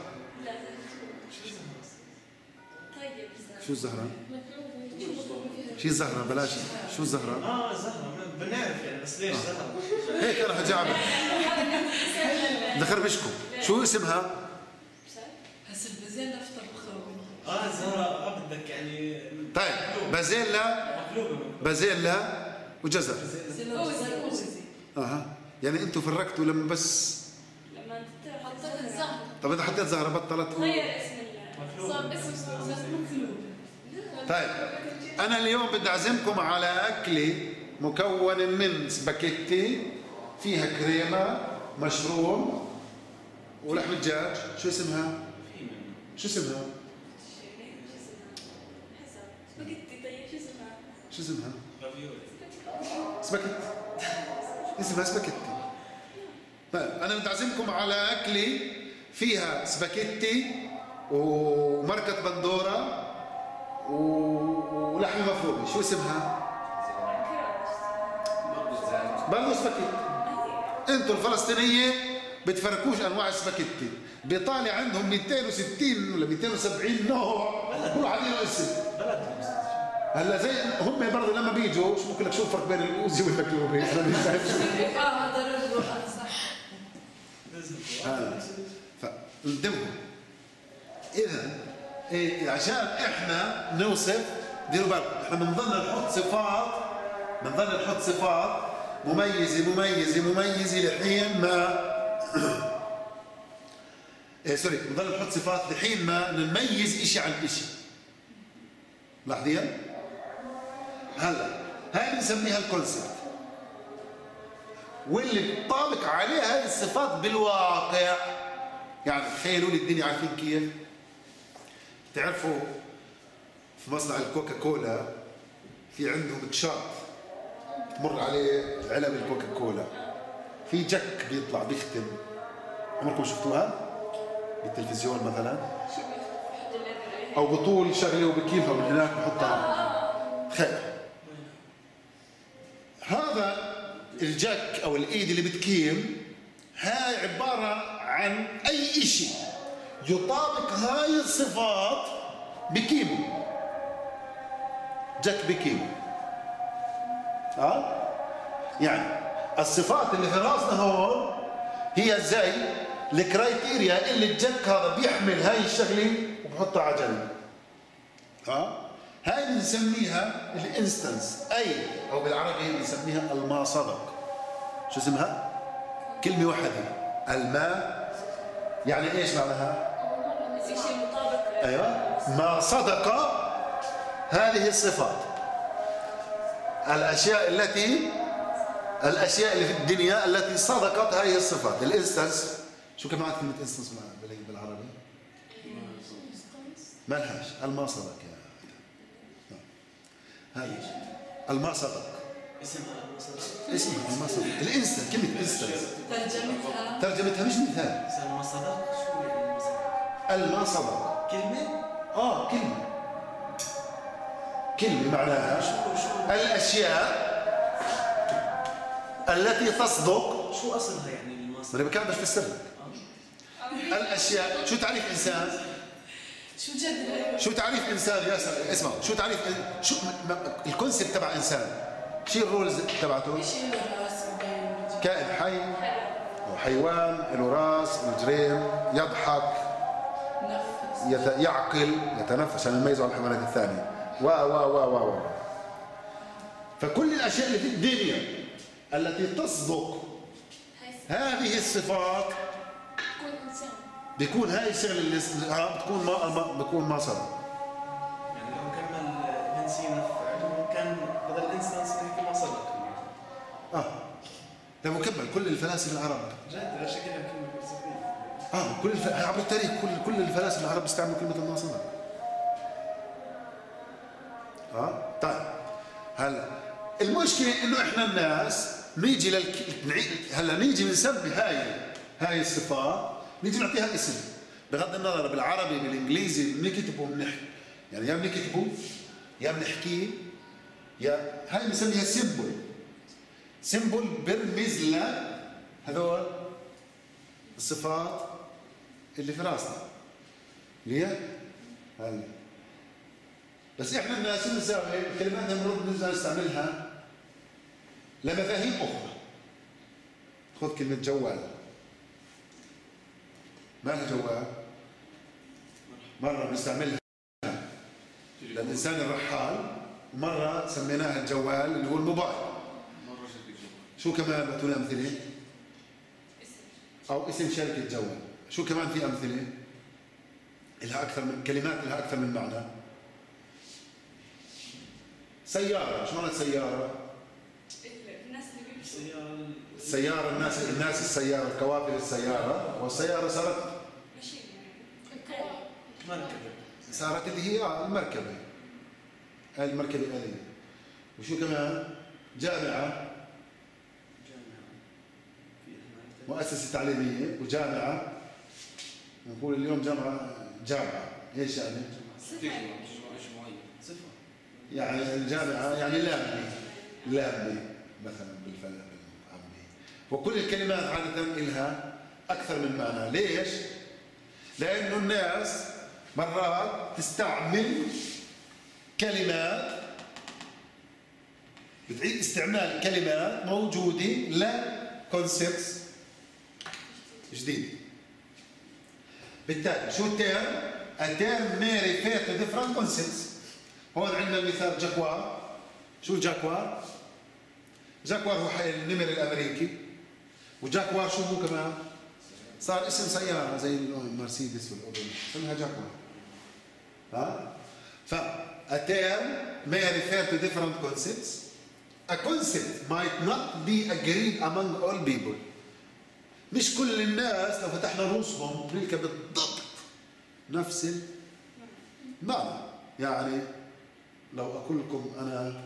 طيب شو الزهرة؟ مكروه. شو الزهرة بلاش شو الزهرة؟ اه زهرة ما بنعرف يعني بس ليش زهرة؟ هيك أنا حجعبك نخربشكم. شو اسمها؟ هسه البازيلا افطر بخروي. اه زهرة اه بدك يعني طيب بازيلا مقلوبة بازيلا وجزر. بازيلا وزي اها يعني انتم فرقتوا لما بس لما انت حطيت الزهر. طب اذا حطيت زهرة بطلت هو. غير اسم ال- صار اسم مقلوب. طيب أنا اليوم بدي أعزمكم على أكلة مكونة من سباكيتي فيها كريمة مشروم ولحم دجاج. شو اسمها؟ شو اسمها؟ حسب سباجيتي. طيب شو اسمها؟ شو اسمها؟ رافيولي. سباكيتي. اسمها سباكيتي. طيب أنا بدي أعزمكم على أكلة فيها سباكيتي وماركة بندورة ولحمة مفرومة. شو اسمها؟ برضه برضه سباكيتي. انتوا الفلسطينيه بتفركوش انواع السباكيتي. بايطاليا عندهم مئتين وستين ولا مئتين وسبعين نوع كل عليه اسم. هلا زي هم برضه لما بيجوا شو بقول لك شو الفرق بين الاوزي والمكلوبي؟ اه هذا رجل صح. فانتبهوا. اذا إيه عشان احنا نوصف ديروا بالكم احنا بنضل نحط صفات بنضل نحط صفات مميزه مميزه مميزه لحين ما إيه سوري بنضل نحط صفات لحين ما نميز شيء عن شيء. لاحظين؟ هلا هاي بنسميها الكونسبت واللي بتطابق عليها هذه الصفات بالواقع. يعني تخيلوا لي الدنيا عارفين كيف؟ تعرفوا في مصنع الكوكا كولا في عندهم تشارت تمر عليه علب الكوكا كولا، في جك بيطلع بيختم. عمركم شفتوها بالتلفزيون مثلا؟ او بطول شغله وبكيفها من هناك بحطها. تخيل هذا الجك او الايد اللي بتكيم هاي عباره عن اي شيء يطابق هاي الصفات بكيمو. جك بكيمو. اه يعني الصفات اللي في راسنا هون هي زي الكرايتيريا اللي الجك هذا بيحمل هاي الشغله وبحطها على جنب. اه هاي بنسميها الانستنس اي او بالعربي بنسميها الما صدق. شو اسمها؟ كلمه واحده الماء. يعني ايش معناها؟ شيء مطابق. ايوه ما صدق هذه الصفات. الاشياء التي الاشياء اللي في الدنيا التي صدقت هذه الصفات. الانستنس شو كمان كلمه انستنس بالعربي؟ ما لهاش الما صدق يا هذه الما صدق اسمها الما صدق. اسمها الما صدق. الانستنس كلمه انستنس ترجمتها ترجمتها مش مثال. الما صدق شو الما صدق؟ الما صدق كلمه؟ اه كلمه كلمه معناها الاشياء التي تصدق. شو اصلها يعني الما صدق؟ انا بكلمك بفسر لك. الاشياء شو تعريف انسان؟ شو جد شو تعريف انسان يا سلام؟ اسمع شو تعريف شو الكونسيبت تبع انسان؟ شو الرولز تبعته؟ ايش له راس وبين كائن حي او حيوان له راس وجرين يضحك نفس يت... يعقل يتنفس عشان نميزه عن الحيوانات الثانيه و و و و و فكل الاشياء اللي في الدنيا التي تصدق هذه الصفات تكون انسان. بيكون هاي الشغله اللي ها بتكون ما ما بيكون ما صار. يعني لو كمل ابن سينا في علمه كان بدل انستنس نحكي ما صدق. اه ده مكمل كل الفلاسفه العرب. جد لا شكلها كلمه فلسفيه. اه كل الف... عبر التاريخ كل كل الفلاسفه العرب بيستعملوا كلمه الما صدق. اه طيب هلا المشكله انه احنا الناس نيجي للك... هلا نيجي بنسمي هاي هاي الصفات نيجي نعطيها اسم بغض النظر بالعربي بالانجليزي بنكتبه بنحكي يعني يا بنكتبه يا بنحكيه يا هاي بنسميها سيمبل. سيمبل بيرمز ل هذول الصفات اللي في راسنا اللي هي هلا بس احنا الناس شو بنساوي؟ كلماتنا بنرد نستعملها لمفاهيم اخرى. خذ كلمه جوال. ما لها جوال مرة بنستعملها للإنسان الرحال ومرة سميناها الجوال اللي هو الموبايل. شو كمان بتقول أمثلة؟ أو اسم شركة جوال. شو كمان في أمثلة؟ لها أكثر من كلمات لها أكثر من معنى. سيارة. شو معنى سيارة؟ الناس اللي بيمشوا السيارة السيارة الناس الناس السيارة الكوافل السيارة والسيارة صارت ماشيين مركبة. صارت اللي هي المركبة. هاي المركبة الآلية. وشو كمان؟ جامعة. مؤسسة تعليمية وجامعة. نقول اليوم جامعة جامعة. ايش يعني؟ فكرة مش معين. صفة. يعني الجامعة يعني لامة لامة مثلا بالفلك وكل الكلمات عادة إلها أكثر من معنى. ليش؟ لأنه الناس مرات تستعمل كلمات، بتعيد استعمال كلمات موجودة لكونسبتس جديد. بالتالي شو التيرم؟ التيرم may refer to different concepts. هون عندنا المثال جاكوار. شو الجاكوار؟ جاكوار هو حي النمر الأمريكي، وجاكوار شو هو كمان؟ صار اسم سيارة زي المرسيدس والأوبل، اسمها جاكوار. ها؟ ف a term may refer to different concepts. A concept might not be agreed among all people. مش كل الناس لو فتحنا رؤوسهم بنلقى بالضبط نفس المعنى. يعني لو أقول لكم أنا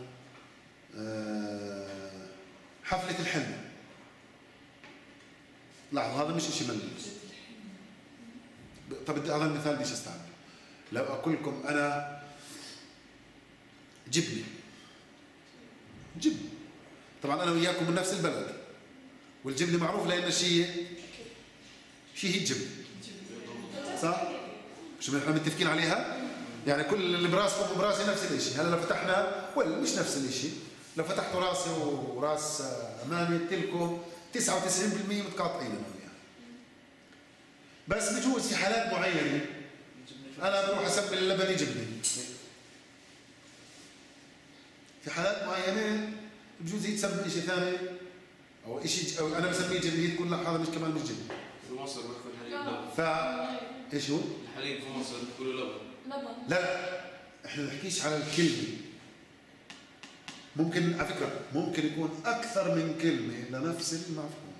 حفلة الحنة، لاحظوا هذا مش شيء ملموس. طب هذا المثال بديش استعمله. لو أقول لكم أنا جبنة، جبنة طبعا أنا وياكم من نفس البلد، والجبنة معروف لأن شيء شيء هي الجبنة، صح؟ شو احنا متفقين عليها؟ يعني كل اللي براسكم وبراسي نفس الشيء. هلا لو فتحنا ولا مش نفس الشيء، لو فتحتوا راسي وراس امامي قلت لكم تسعة وتسعين بالمئة متقاطعين انا وياها. بس بجوز في حالات معينه انا بروح اسمي اللبني جبنه، في حالات معينه بجوز هي تسمي شيء ثاني او شيء، او انا بسميه جبنه تقول لا هذا مش كمان مش جبنه. في مصر بيحكوا الحليب لبن. ف ايش هو؟ الحليب في مصر بيقولوا لبن. لبن. لا احنا ما نحكيش على الكلمه. ممكن على فكره ممكن يكون اكثر من كلمه لنفس المفهوم.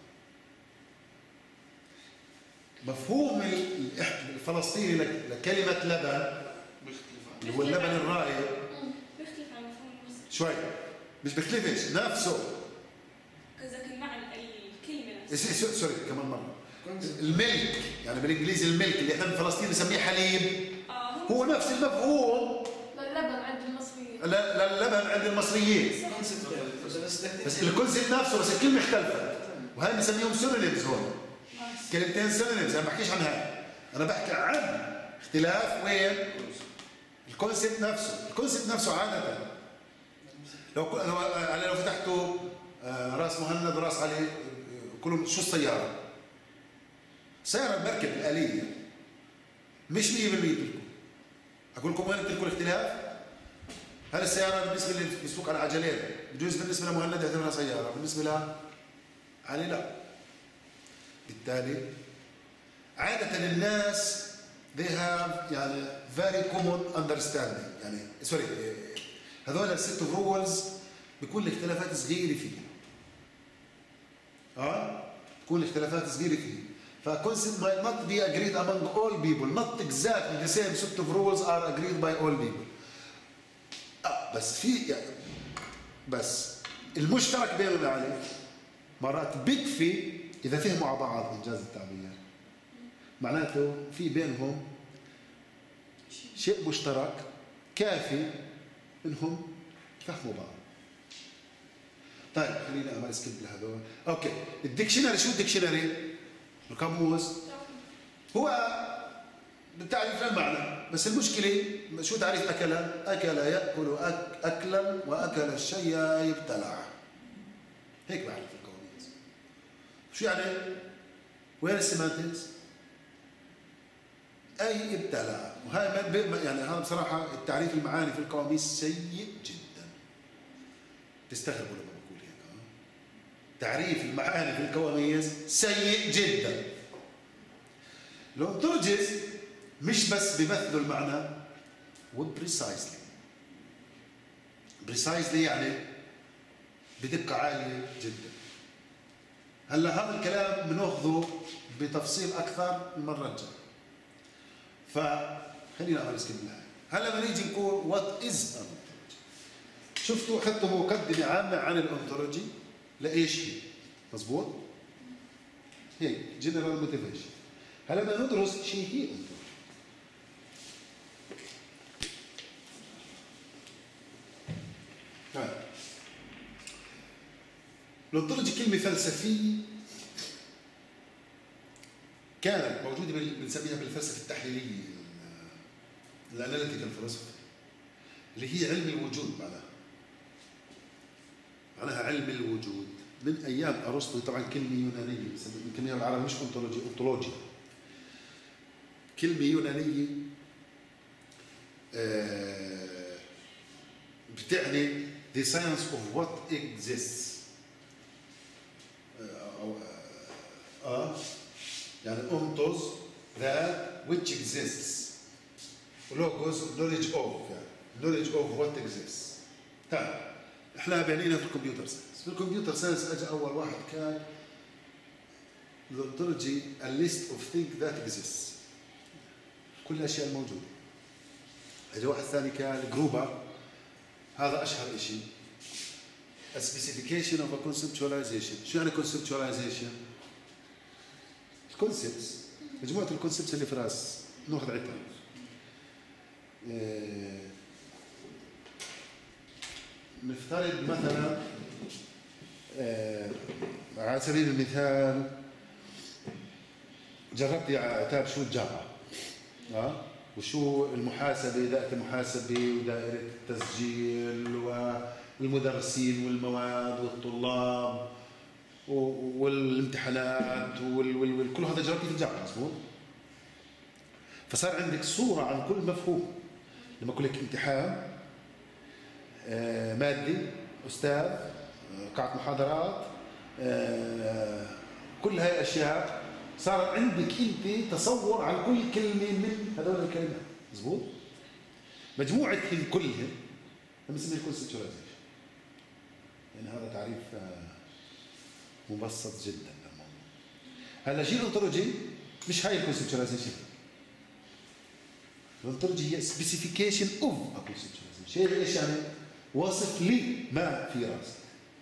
مفهوم الفلسطيني لكلمه لبن اللي هو اللبن الرائع بيختلف عن مفهوم المصري شوي، مش بيختلفش نفسه. قصدك المعنى الكلمه إيه سوري كمان مره. الملك يعني بالانجليزي الملك اللي احنا بفلسطين نسميه حليب، هو نفس المفهوم للبن عند المصريين. لا لا اللبن عند المصريين، بس الكونسيبت نفسه، بس الكلمه اختلفت. وهي بنسميهم سينونيمز. هون كلمتين سينونيمز، انا ما بحكيش عنها، انا بحكي عن اختلاف وين الكونسيبت نفسه. الكونسيبت نفسه عاده لو انا لو فتحتوا راس مهند وراس علي كلهم شو السياره؟ السياره المركب الاليه مش مية بالمية تلكم. اقول لكم وين تلكم الاختلاف؟ هل السياره بالنسبه اللي بيسوق على عجلين بجوز بالنسبه لمهند يعتبرها سياره، بالنسبه له علي لا. بالتالي عاده الناس they have يعني very common understanding، يعني سوري هذول الست رولز بيكون الاختلافات صغيره فيها. اه بتكون الاختلافات صغيره فيها. فconcept might not be agreed among all people, not exactly the same set of rules are agreed by all people. آه بس في يعني بس المشترك بينهم يعني مرات بيكفي اذا فهموا على بعض، انجاز التعبير معناته في بينهم شيء مشترك كافي انهم يفهموا بعض. طيب خلينا اعمل سكيب لهذول. اوكي الديكشنري، شو الديكشنري؟ القاموس هو بالتعريف للمعنى، بس المشكله شو تعريف اكل؟ اكل ياكل أك اكلا واكل الشيء يبتلع، هيك بعرف القواميس. شو يعني؟ وين السيمانتكس؟ اي ابتلع. وهي يعني هذا بصراحه التعريف المعاني في القواميس سيء جدا. تستغربوا لما بقول هيك. تعريف المعاني في القواميس سيء جدا. الأونتولوجيز مش بس بيمثلوا المعنى وبريسايزلي. بريسايزلي يعني بدقة عالية جدا. هلا هذا الكلام بناخذه بتفصيل أكثر المرة الجاية. فخلينا أعمل سكيب لها. هلا بدنا نيجي نقول وات إز أونتولوجي. شفتوا حطوا مقدمة عامة عن الأونتولوجي لإيش هي؟ مظبوط؟ هيك جنرال موتيفيشن. هلا بدنا ندرس شيء هي أونتولوجي. طيب الأونتولوجي كلمة فلسفية كانت موجوده بنسميها بالفلسفه التحليليه الاناليتيكال فلسفه، اللي هي علم الوجود. معناها معناها علم الوجود من ايام ارسطو. طبعا كلمه يونانيه بنسميها بالعربي مش اونتولوجي، اونتولوجيا، كلمه يونانيه آه بتعني the science of what exists. آه, آه يعني أنتوز that which exists، ولوجوز knowledge of، يعني knowledge of what exists. طيب احنا بعنينا في الكمبيوتر ساينس. في الكمبيوتر ساينس اجى اول واحد كان الأونتولوجي a list of things that exists، كل الاشياء الموجوده. اجى واحد ثاني كان جروبر، هذا اشهر شيء، a specification of a conceptualization. شو يعني conceptualization؟ الكونسبتس، مجموعه الكونسبتس اللي في راس ناخذ عدة. إيه نفترض مثلا إيه على سبيل المثال جربت يا عتاب شو الجامعه؟ اه وشو المحاسبه، دائره المحاسبه ودائره التسجيل والمدرسين والمواد والطلاب والامتحانات وكل هذا جربتي في الجامعه، مضبوط؟ فصار عندك صوره عن كل مفهوم. لما اقول لك امتحان، آه مادي، استاذ، آه قاعه محاضرات، آه كل هاي الاشياء صار عندك انت تصور عن كل كلمه من هذول الكلمات، مضبوط؟ مجموعتهم كلهم بنسميها الكونسبتواليزيشن. يعني هذا تعريف آه مبسط جدا للموضوع. هلا شيء الأونتولوجي مش هاي الكونسبتواليزيشن. الأونتولوجي هي سبيسيفيكيشن اوف ا كونسبتواليزيشن. شيء ايش يعني؟ وصف لي ما في راسك،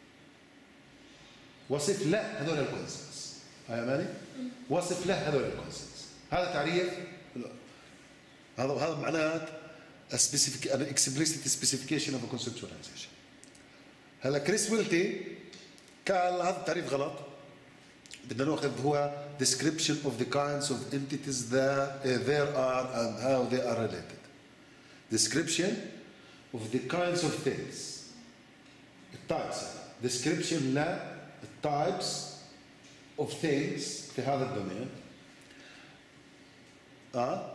وصف لا هذول الكونسبتس. هاي مالي؟ وصف لا هذول الكونسبتس. هذا تعريف، هذا هذا معناه سبيسيفيك ان اكسبليسيت سبيسيفيكيشن اوف ا كونسبتواليزيشن. هلا كريس ويلتي قال هذا التعريف غلط، بدنا ناخذ هو description of the kinds of entities that uh, there are and how they are related. Description of the kinds of things. التايبس. description لا types of things في هذا الدومين. آه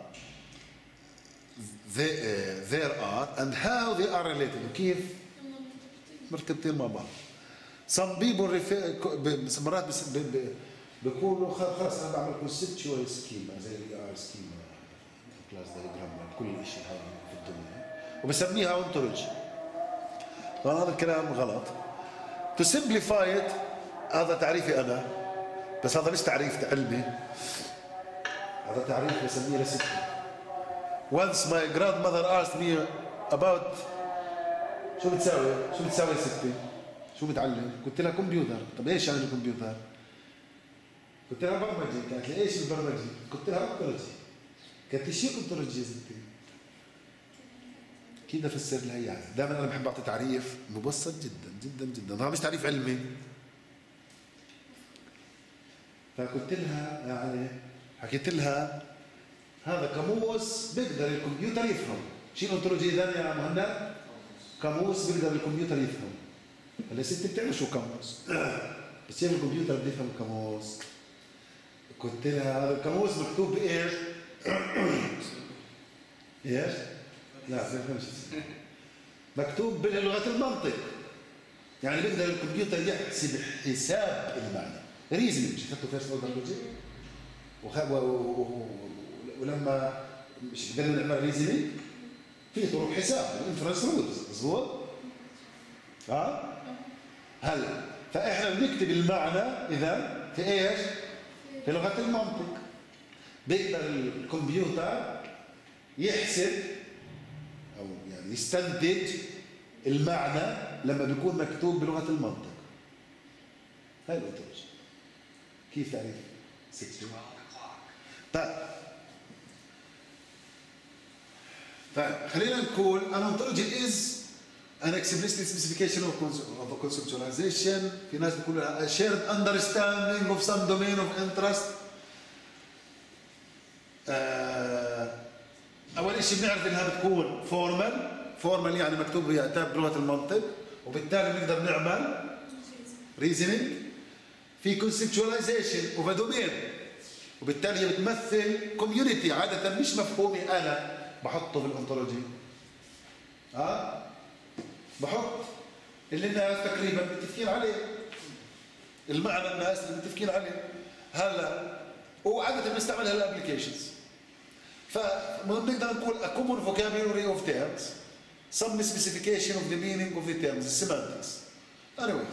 they, uh, there are and how they are related. وكيف مرتبطين مع بعض. some people refer مرات بيقولوا خلاص انا بعمل conceptual schema زي ال ار schema كلاس diagram كل شيء هذا في الدنيا وبسميها ontology. طبعا هذا الكلام غلط. to simplify it هذا تعريفي انا، بس هذا مش تعريف علمي، هذا تعريف بسميه لستي. once my grandmother asked me about شو بتساوي؟ شو بتساوي ستي؟ شو بتعلم؟ قلت لها كمبيوتر. طب ايش يعني الكمبيوتر؟ قلت لها برمجي. قالت لي ايش البرمجي؟ قلت لها اونتولوجي. قالت لي شو اونتولوجي يا ستي؟ كيف افسر لها اياها؟ دائما انا بحب اعطي تعريف مبسط جدا جدا جدا، هذا مش تعريف علمي. فقلت لها يعني حكيت لها هذا قاموس بيقدر الكمبيوتر يفهم. شو الاونتولوجي اذا يا مهند؟ قاموس بيقدر الكمبيوتر يفهم. قال لي ستي بتعرف شو قاموس؟ بس كيف الكمبيوتر بده يفهم القاموس؟ قلت لها هذا القاموس مكتوب بايش؟ ايش؟ لا ما بفهمش. مكتوب بلغه المنطق. يعني بيقدر الكمبيوتر يحسب حساب المعنى. ريزنينج خدتوا فيرست اوردر لوجيك؟ ولما مش بدنا نعمل ريزنينج في طرق حساب الانفرنس رولز، مظبوط؟ ها؟ هلا فاحنا بنكتب المعنى اذا في ايش؟ في لغه المنطق. بيقدر الكمبيوتر يحسب او يعني يستنتج المعنى لما بيكون مكتوب بلغه المنطق. هاي الاونتولوجي. كيف تعريف؟ ستة. طيب طيب خلينا نقول an ontology is an explicit specification of a conceptualization. في ناس بيقولوا a shared understanding of some domain of interest. آه اول شيء بنعرف انها بتكون فورمال، فورمال يعني مكتوب بها بلغه المنطق، وبالتالي بنقدر نعمل ريزنينج. في كونسبتواليزيشن اوف دومين، وبالتالي هي بتمثل كوميونتي عاده مش مفهومي انا بحطه في الانطولوجي. ها أه؟ بحط اللي الناس تقريبا متفقين عليه، المعنى الناس اللي متفقين عليه. هلا وعاده بنستعملها للابلكيشنز. فبنقدر نقول a common vocabulary of terms, some specification of the meaning of the terms, semantics. anyway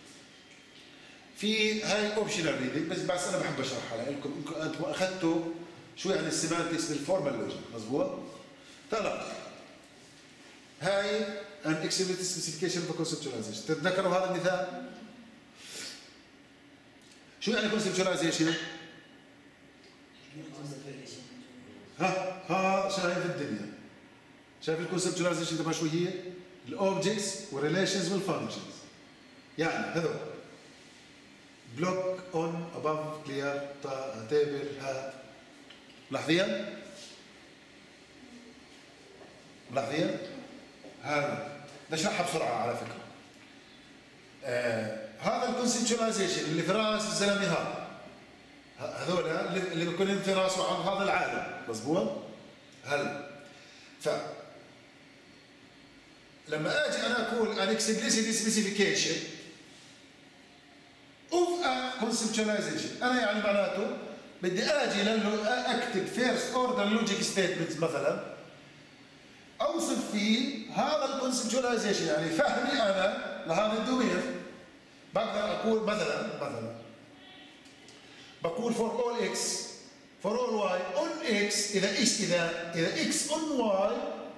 في هاي اوبشنال ريدنج، بس بس انا بحب اشرحها لكم، انكم انتم اخذتوا شو يعني السيمانتكس بالفورمال لوجيك، مضبوط؟ طلع هاي an explicit specification of a conceptualization. تتذكروا هذا المثال؟ شو يعني conceptualization؟ ها ها شايف الدنيا، شايف الكونسبتواليزيشن تبع شو هي؟ الاوبجكتس والريليشنز والفانكشنز. يعني هذول بلوك اون اباف كلير تيبل هات. ملاحظين؟ ملاحظين؟ هذا نشرحها بسرعه على فكره. آه هذا الكونسبتواليزيشن اللي في راس الزلمه هذا، هذول اللي بيكون انفراس عن هذا العالم، مضبوط؟ هلا ف لما اجي انا اقول an explicit specification of a conceptualization، انا يعني معناته بدي اجي لانه اكتب first order logic statements مثلا اوصف فيه هذا الكونسبتواليزيشن، يعني فهمي انا لهذا الدومين. بقدر اقول مثلا مثلا بقول for all x for all y on x اذا ايش اذا اذا x on y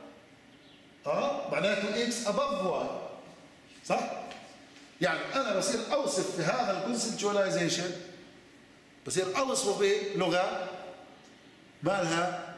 اه معناته x above y، صح؟ يعني انا بصير اوصف في هذا الكونسبتواليزيشن، بصير اوصفه بلغه مالها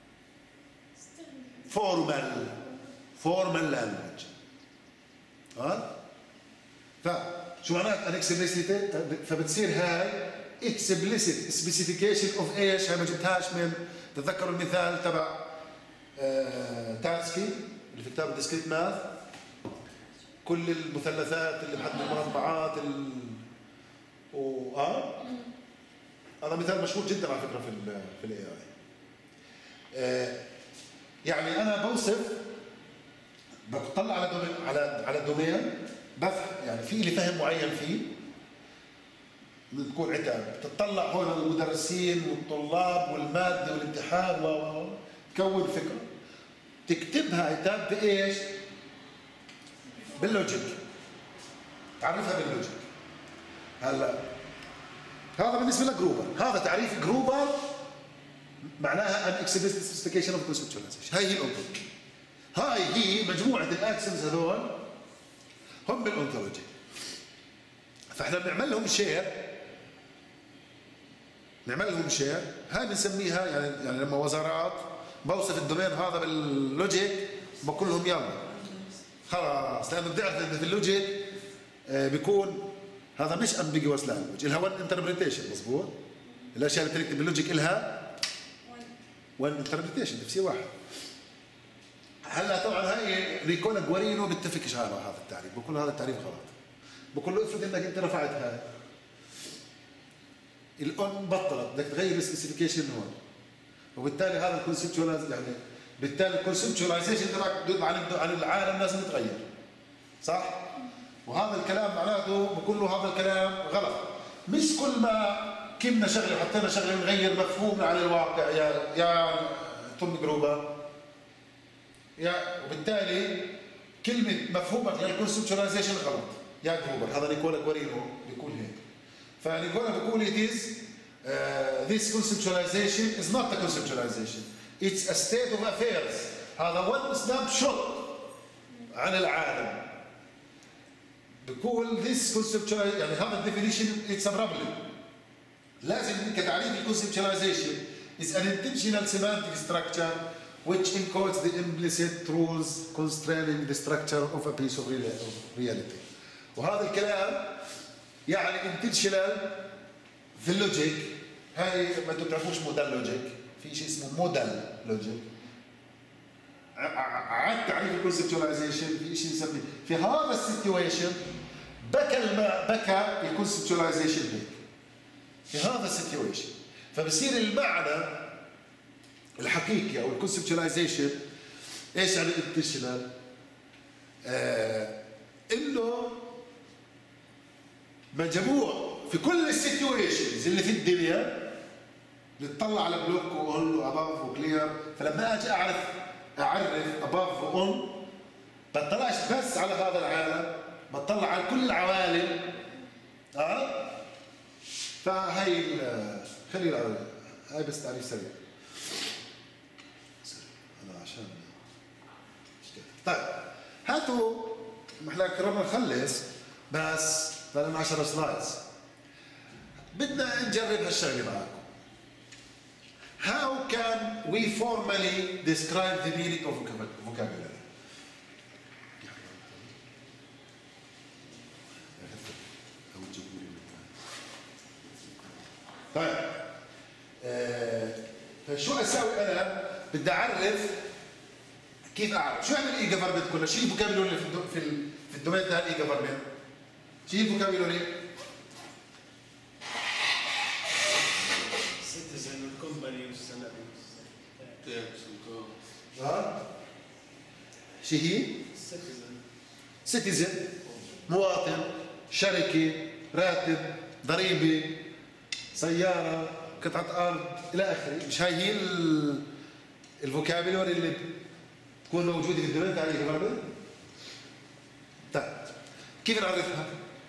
فورمال فورمال لانجوج. اه فشو معنات الاكسبليسيتي؟ فبتصير هاي explicit specification of ايش؟ هاي ما جبتهاش من، تتذكروا المثال تبع آه تانسكي اللي في كتاب الديسكريت ماث، كل المثلثات اللي بحد المربعات ال و اه هذا مثال مشهور جدا على فكره في ال في الاي اي. آه يعني انا بوصف، بطلع على دومين على على دومين بفهم، يعني في لي فهم معين فيه، بتكون عتاب، بتطلع هون المدرسين والطلاب والماده والامتحان و تكون فكره، تكتبها عتاب بايش؟ باللوجيك، تعرفها باللوجيك. هلا هذا بالنسبه لجروبر، هذا تعريف جروبر معناها an explicit specification of conceptualization. هاي هي الأنثولوجي، هاي هي مجموعه الاكسنز هذول هم بالأنثولوجي. فاحنا بنعمل لهم شير، نعمل لهم شير، هاي بنسميها يعني يعني لما وزارات بوصف الدومين هذا باللوجيك بقول لهم يلا خلاص، لانه بتعرف ان في اللوجيك بيكون هذا مش ambiguous language، لها one interpretation، مضبوط؟ الاشياء اللي بتكتب باللوجيك لها one interpretation، تفسير واحد. هلا طبعا هاي ريكولا جوارينو بيتفقش على هذا التعريف، بقول له هذا التعريف غلط، بقول له افرض انك انت رفعت هاي الأون بطلت، بدك تغير السبيسيفيكيشن هون، وبالتالي هذا الكونسبتواليزيشن يعني بالتالي الكونسبتواليزيشن تبعك بده عن عن العالم لازم يتغير، صح؟ وهذا الكلام معناته بقول له هذا الكلام غلط، مش كل ما كنا شغله وحطينا شغله نغير مفهومنا عن الواقع يا يا توم جروبر، يا وبالتالي كلمه مفهومك للكونسبتواليزيشن غلط يا جروبر. هذا نيكولا جوارينو بيقول هيك. فنيكولا بيقول it is uh, this conceptualization is not a conceptualization, it's a state of affairs. هذا one snapshot عن العالم. بيقول this conceptualization يعني هذا definition it's a problem. لازم كتعريف الconceptualization is an intentional semantic structure which encodes the implicit rules constraining the structure of a piece of reality. وهذا الكلام يعني intentional في اللوجيك. هاي ما انتم بتعرفوش موديل لوجيك، في شيء اسمه مودال لوجيك. عاد تعريف الكونسبتواليزيشن في شيء نسميه في هذا السيتويشن بكى الماء، بكى الكونسبتواليزيشن هيك في هذا السيتويشن. فبصير المعنى الحقيقي او الكونسبتواليزيشن ايش يعني انتشنال؟ آه انه مجموع في كل السيتويشنز اللي في الدنيا نطلع على بلوك واقول له اباف وكلير. فلما اجي اعرف اعرف اباف واون بطلعش بس على هذا العالم، بطلع على كل العوالم. اه فهي خلينا هاي بس تعريف سريع. انا عشان طيب هاتوا احنا قررنا نخلص بس ضلنا عشرة سلايدز. بدنا نجرب هالشغله معكم. How can we formally describe the meaning of vocabulary? طيب آه، فشو اسوي انا؟ بدي اعرف كيف اعرف شو يعني الاي جفرمنت كله، شو الفوكابولري في الدو في في الدومين تاع الاي جفرمنت؟ شو الفوكابولري؟ citizen والكومباني والسنة ها؟ شو هي؟ citizen citizen مواطن، شركة، راتب، ضريبة، سيارة، قطعة أرض إلى آخره. مش هاي هي الفوكابولري اللي تكون موجودة في الدومين تاع الاي جفرمنت؟ طيب كيف نعرفها؟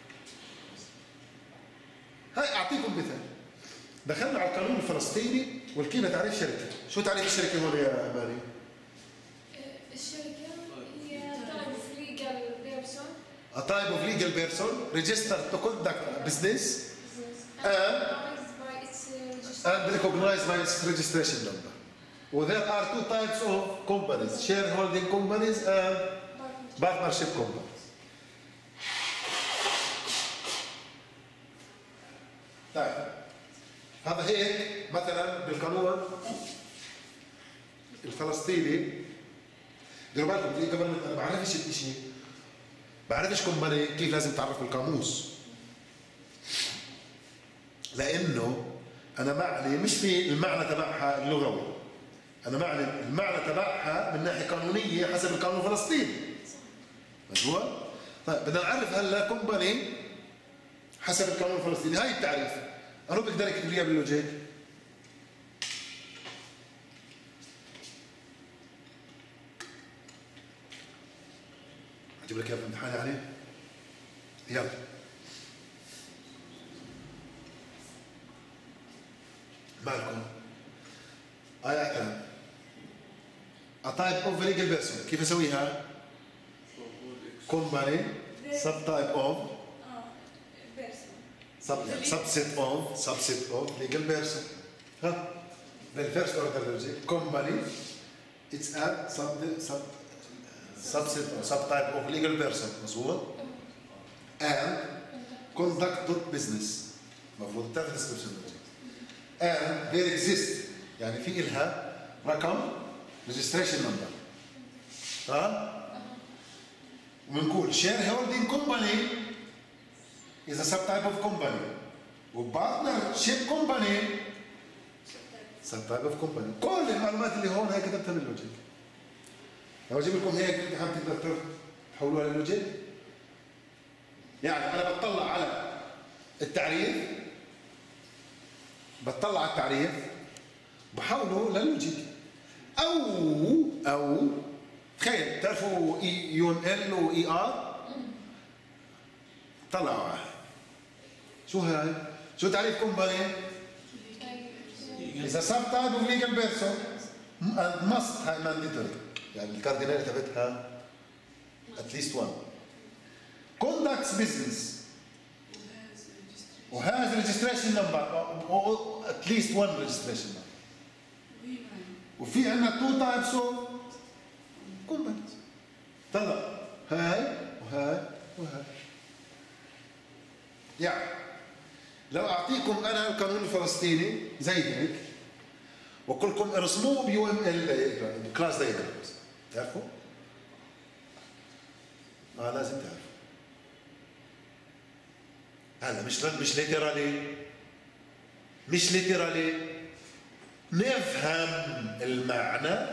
هاي أعطيكم مثال. دخلنا على القانون الفلسطيني والكلمة تعريف شركة. شو تعريف الشركة هون يا أماني؟ الشركة هي type of legal person. A type of legal person registered to conduct business and, and recognized by its registration number. Well, there are two types of companies: shareholding companies and partnership companies. طيب هذا هيك مثلا بالقانون الفلسطيني. ديروا بالكم في جفرمنت انا ما بعرفش شيء، بعرفش كومباني كيف لازم تعرف بالقاموس، لانه انا معني مش في المعنى تبعها اللغوي، انا معني المعنى تبعها من ناحيه قانونيه حسب القانون الفلسطيني. مزبوط؟ طيب بدنا نعرف هلا كومباني حسب القانون الفلسطيني. هاي التعريف انا بقدر اكتب ليها باللوجيك. اجيب لك اياها بالامتحان يعني؟ يلا مالكم؟ آية أحكام A type of legal person. كيف أسويها؟ company sub type of sub subset of subset of legal person. ها بالفيرست اوردر لوجيك company it's a sub sub subset or subtype of legal person مظبوط and conducted business المفروض تاخذ description and there exist يعني في إلها رقم registration number. ها وبنقول shareholding company is a subtype of company وpartnership company subtype of company. كل المعلومات اللي هون هي كتبتها باللوجيك. لو اجيب لكم هيك الامتحان تقدر تحولوها للوجيك. يعني انا بطلع على التعريف بطلع على التعريف بحوله للوجيك او او تخيل تعرفوا اي يو ام ال واي ار طلعوا شو هاي؟ شو تعريف كومباني؟ إذا subtype of legal person and must هاي mandatory يعني الكاردينال تبعتها at least one conducts business وهاز registration number or at least one registration number وفي عندنا two types of companies. طلع هاي وهاي وهاي. يعني لو اعطيكم انا القانون الفلسطيني زي هيك وكلكم ارسموه بيو ام ال كلاس دايجرامز. تعرفوا؟ اه لازم تعرفوا. هلا مش مش ليترالي مش ليترالي نفهم المعنى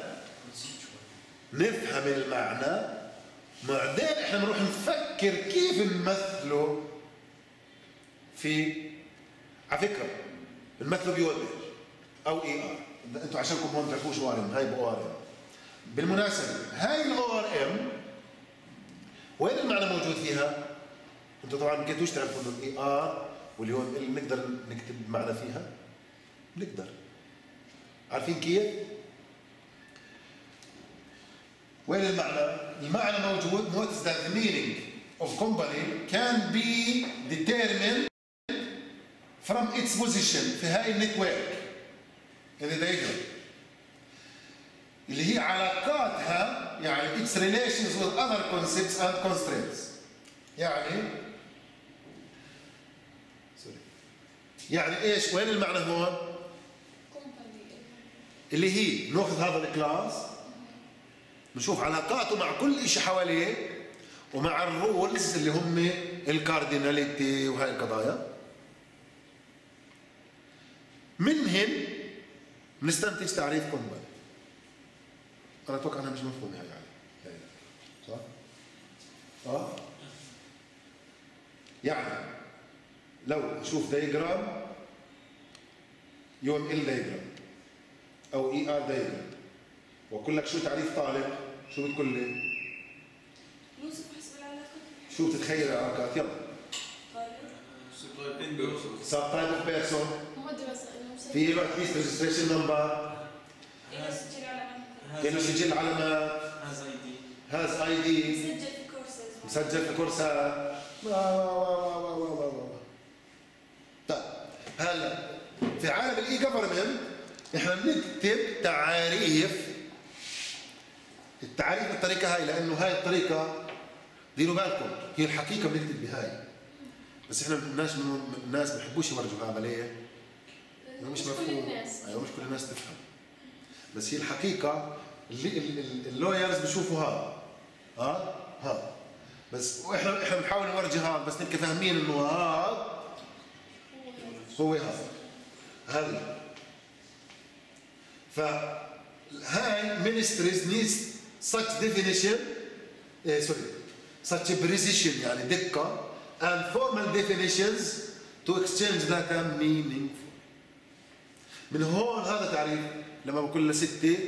نفهم المعنى بعدين احنا بنروح نفكر كيف نمثله في على فكره بنمثله بيو ام ال او اي ار. انتوا عشانكم هون بتعرفوش او ار ام، هاي باو ار ام. بالمناسبه هاي الاو ار ام وين المعنى موجود فيها؟ انتوا طبعا ما كنتوش تعرفوا انه الاي ار واليو ام ال بنقدر نكتب معنى فيها؟ بنقدر. عارفين كيف؟ وين المعنى؟ المعنى موجود. notice that the meaning of company can be determined from its position في هاي النتورك in the diagram اللي هي علاقاتها يعني its relations with other concepts and constraints. يعني سوري يعني ايش؟ وين المعنى هون؟ اللي هي ناخذ هذا الكلاس نشوف علاقاته مع كل شيء حواليه ومع الرولز اللي هم الكارديناليتي وهاي القضايا. منهن بنستنتج تعريف كومباني. انا اتوقع انها مش مفهومه هاي يعني. صح؟ اه يعني لو شوف دايجرام يو ام ال دايجرام او اي ار دايجرام واقول لك شو تعريف طالب، شو بتقول لي؟ نوصف حسب العلاقات. شو بتتخيل العلاقات؟ يلا. سب تايب اوف بيرسون. في له اتليست ريجستريشن نمبر. له سجل علامات. له سجل علامات. هاز اي دي. هاز اي دي. مسجل في كورسات. مسجل في كورسات. طيب هلا في عالم الاي جفرمنت احنا بنكتب تعاريف. التعاريف بالطريقه هاي لانه هاي الطريقه ديروا بالكم هي الحقيقه بنكتب بهاي، بس احنا الناس الناس ما بيحبوش يورجوا هذا ليه؟ لانه مش مفهوم. ايوه مش كل الناس تفهم، بس هي الحقيقه اللي اللويرز بيشوفوا هذا ها ها بس واحنا احنا بنحاول نورجي هذا بس نبقى فاهمين انه هذا هو هذا هذا. فهاي ministries needs such definition eh, sorry such precision يعني دقة and formal definitions to exchange data meaningful. من هون هذا تعريف لما بقول لستي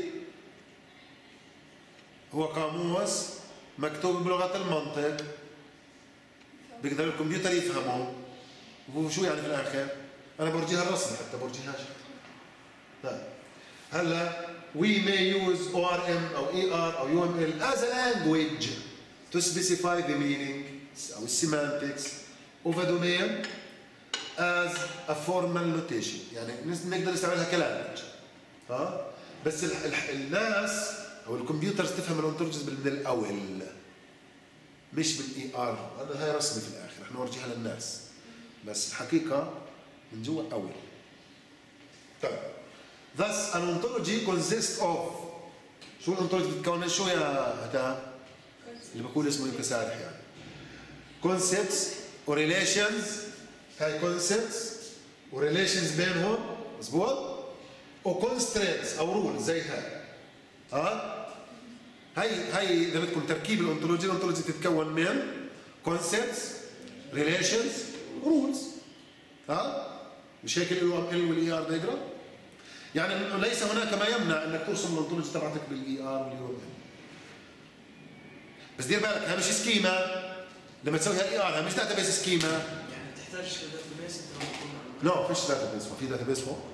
هو قاموس مكتوب بلغة المنطق بيقدر الكمبيوتر يفهمه. وشو يعني في الآخر؟ أنا برجيها الرسم حتى برجيها طيب هلا we may use O R M أو E R أو U M L as a language to specify the meaning أو semantics of a domain as a formal notation. يعني نقدر نستعملها كلانجوج ها بس ال ال الناس أو الكمبيوترز تفهم الأونتولوجيز من الأول مش بالإي آر. هذا هاي رسمي في الآخر رح نورجيها للناس بس الحقيقة من جوا أول. طيب thus an ontology consists of شو الأونتولوجي بتتكون من شو يا هتا؟ اللي بقول اسمه يمكن سارح يعني concepts و relations. هاي concepts و relations بينهم مظبوط و constraints أو rules زي هاي ها هاي هاي إذا بدكم تركيب الأونتولوجي. الأونتولوجي تتكون من concepts relations rules ها مش هيك اليو ام ال والاي ار دايجرام. يعني ليس هناك ما يمنع انك ترسم الأونتولوجي تبعتك بالاي ار واليو ام ال بس دير بالك هي مش سكيما. لما تسويها اي ار هي مش داتا بيس سكيما. يعني تحتاج داتا بيس. لا فيش داتا بيس. في داتا بيس فوق.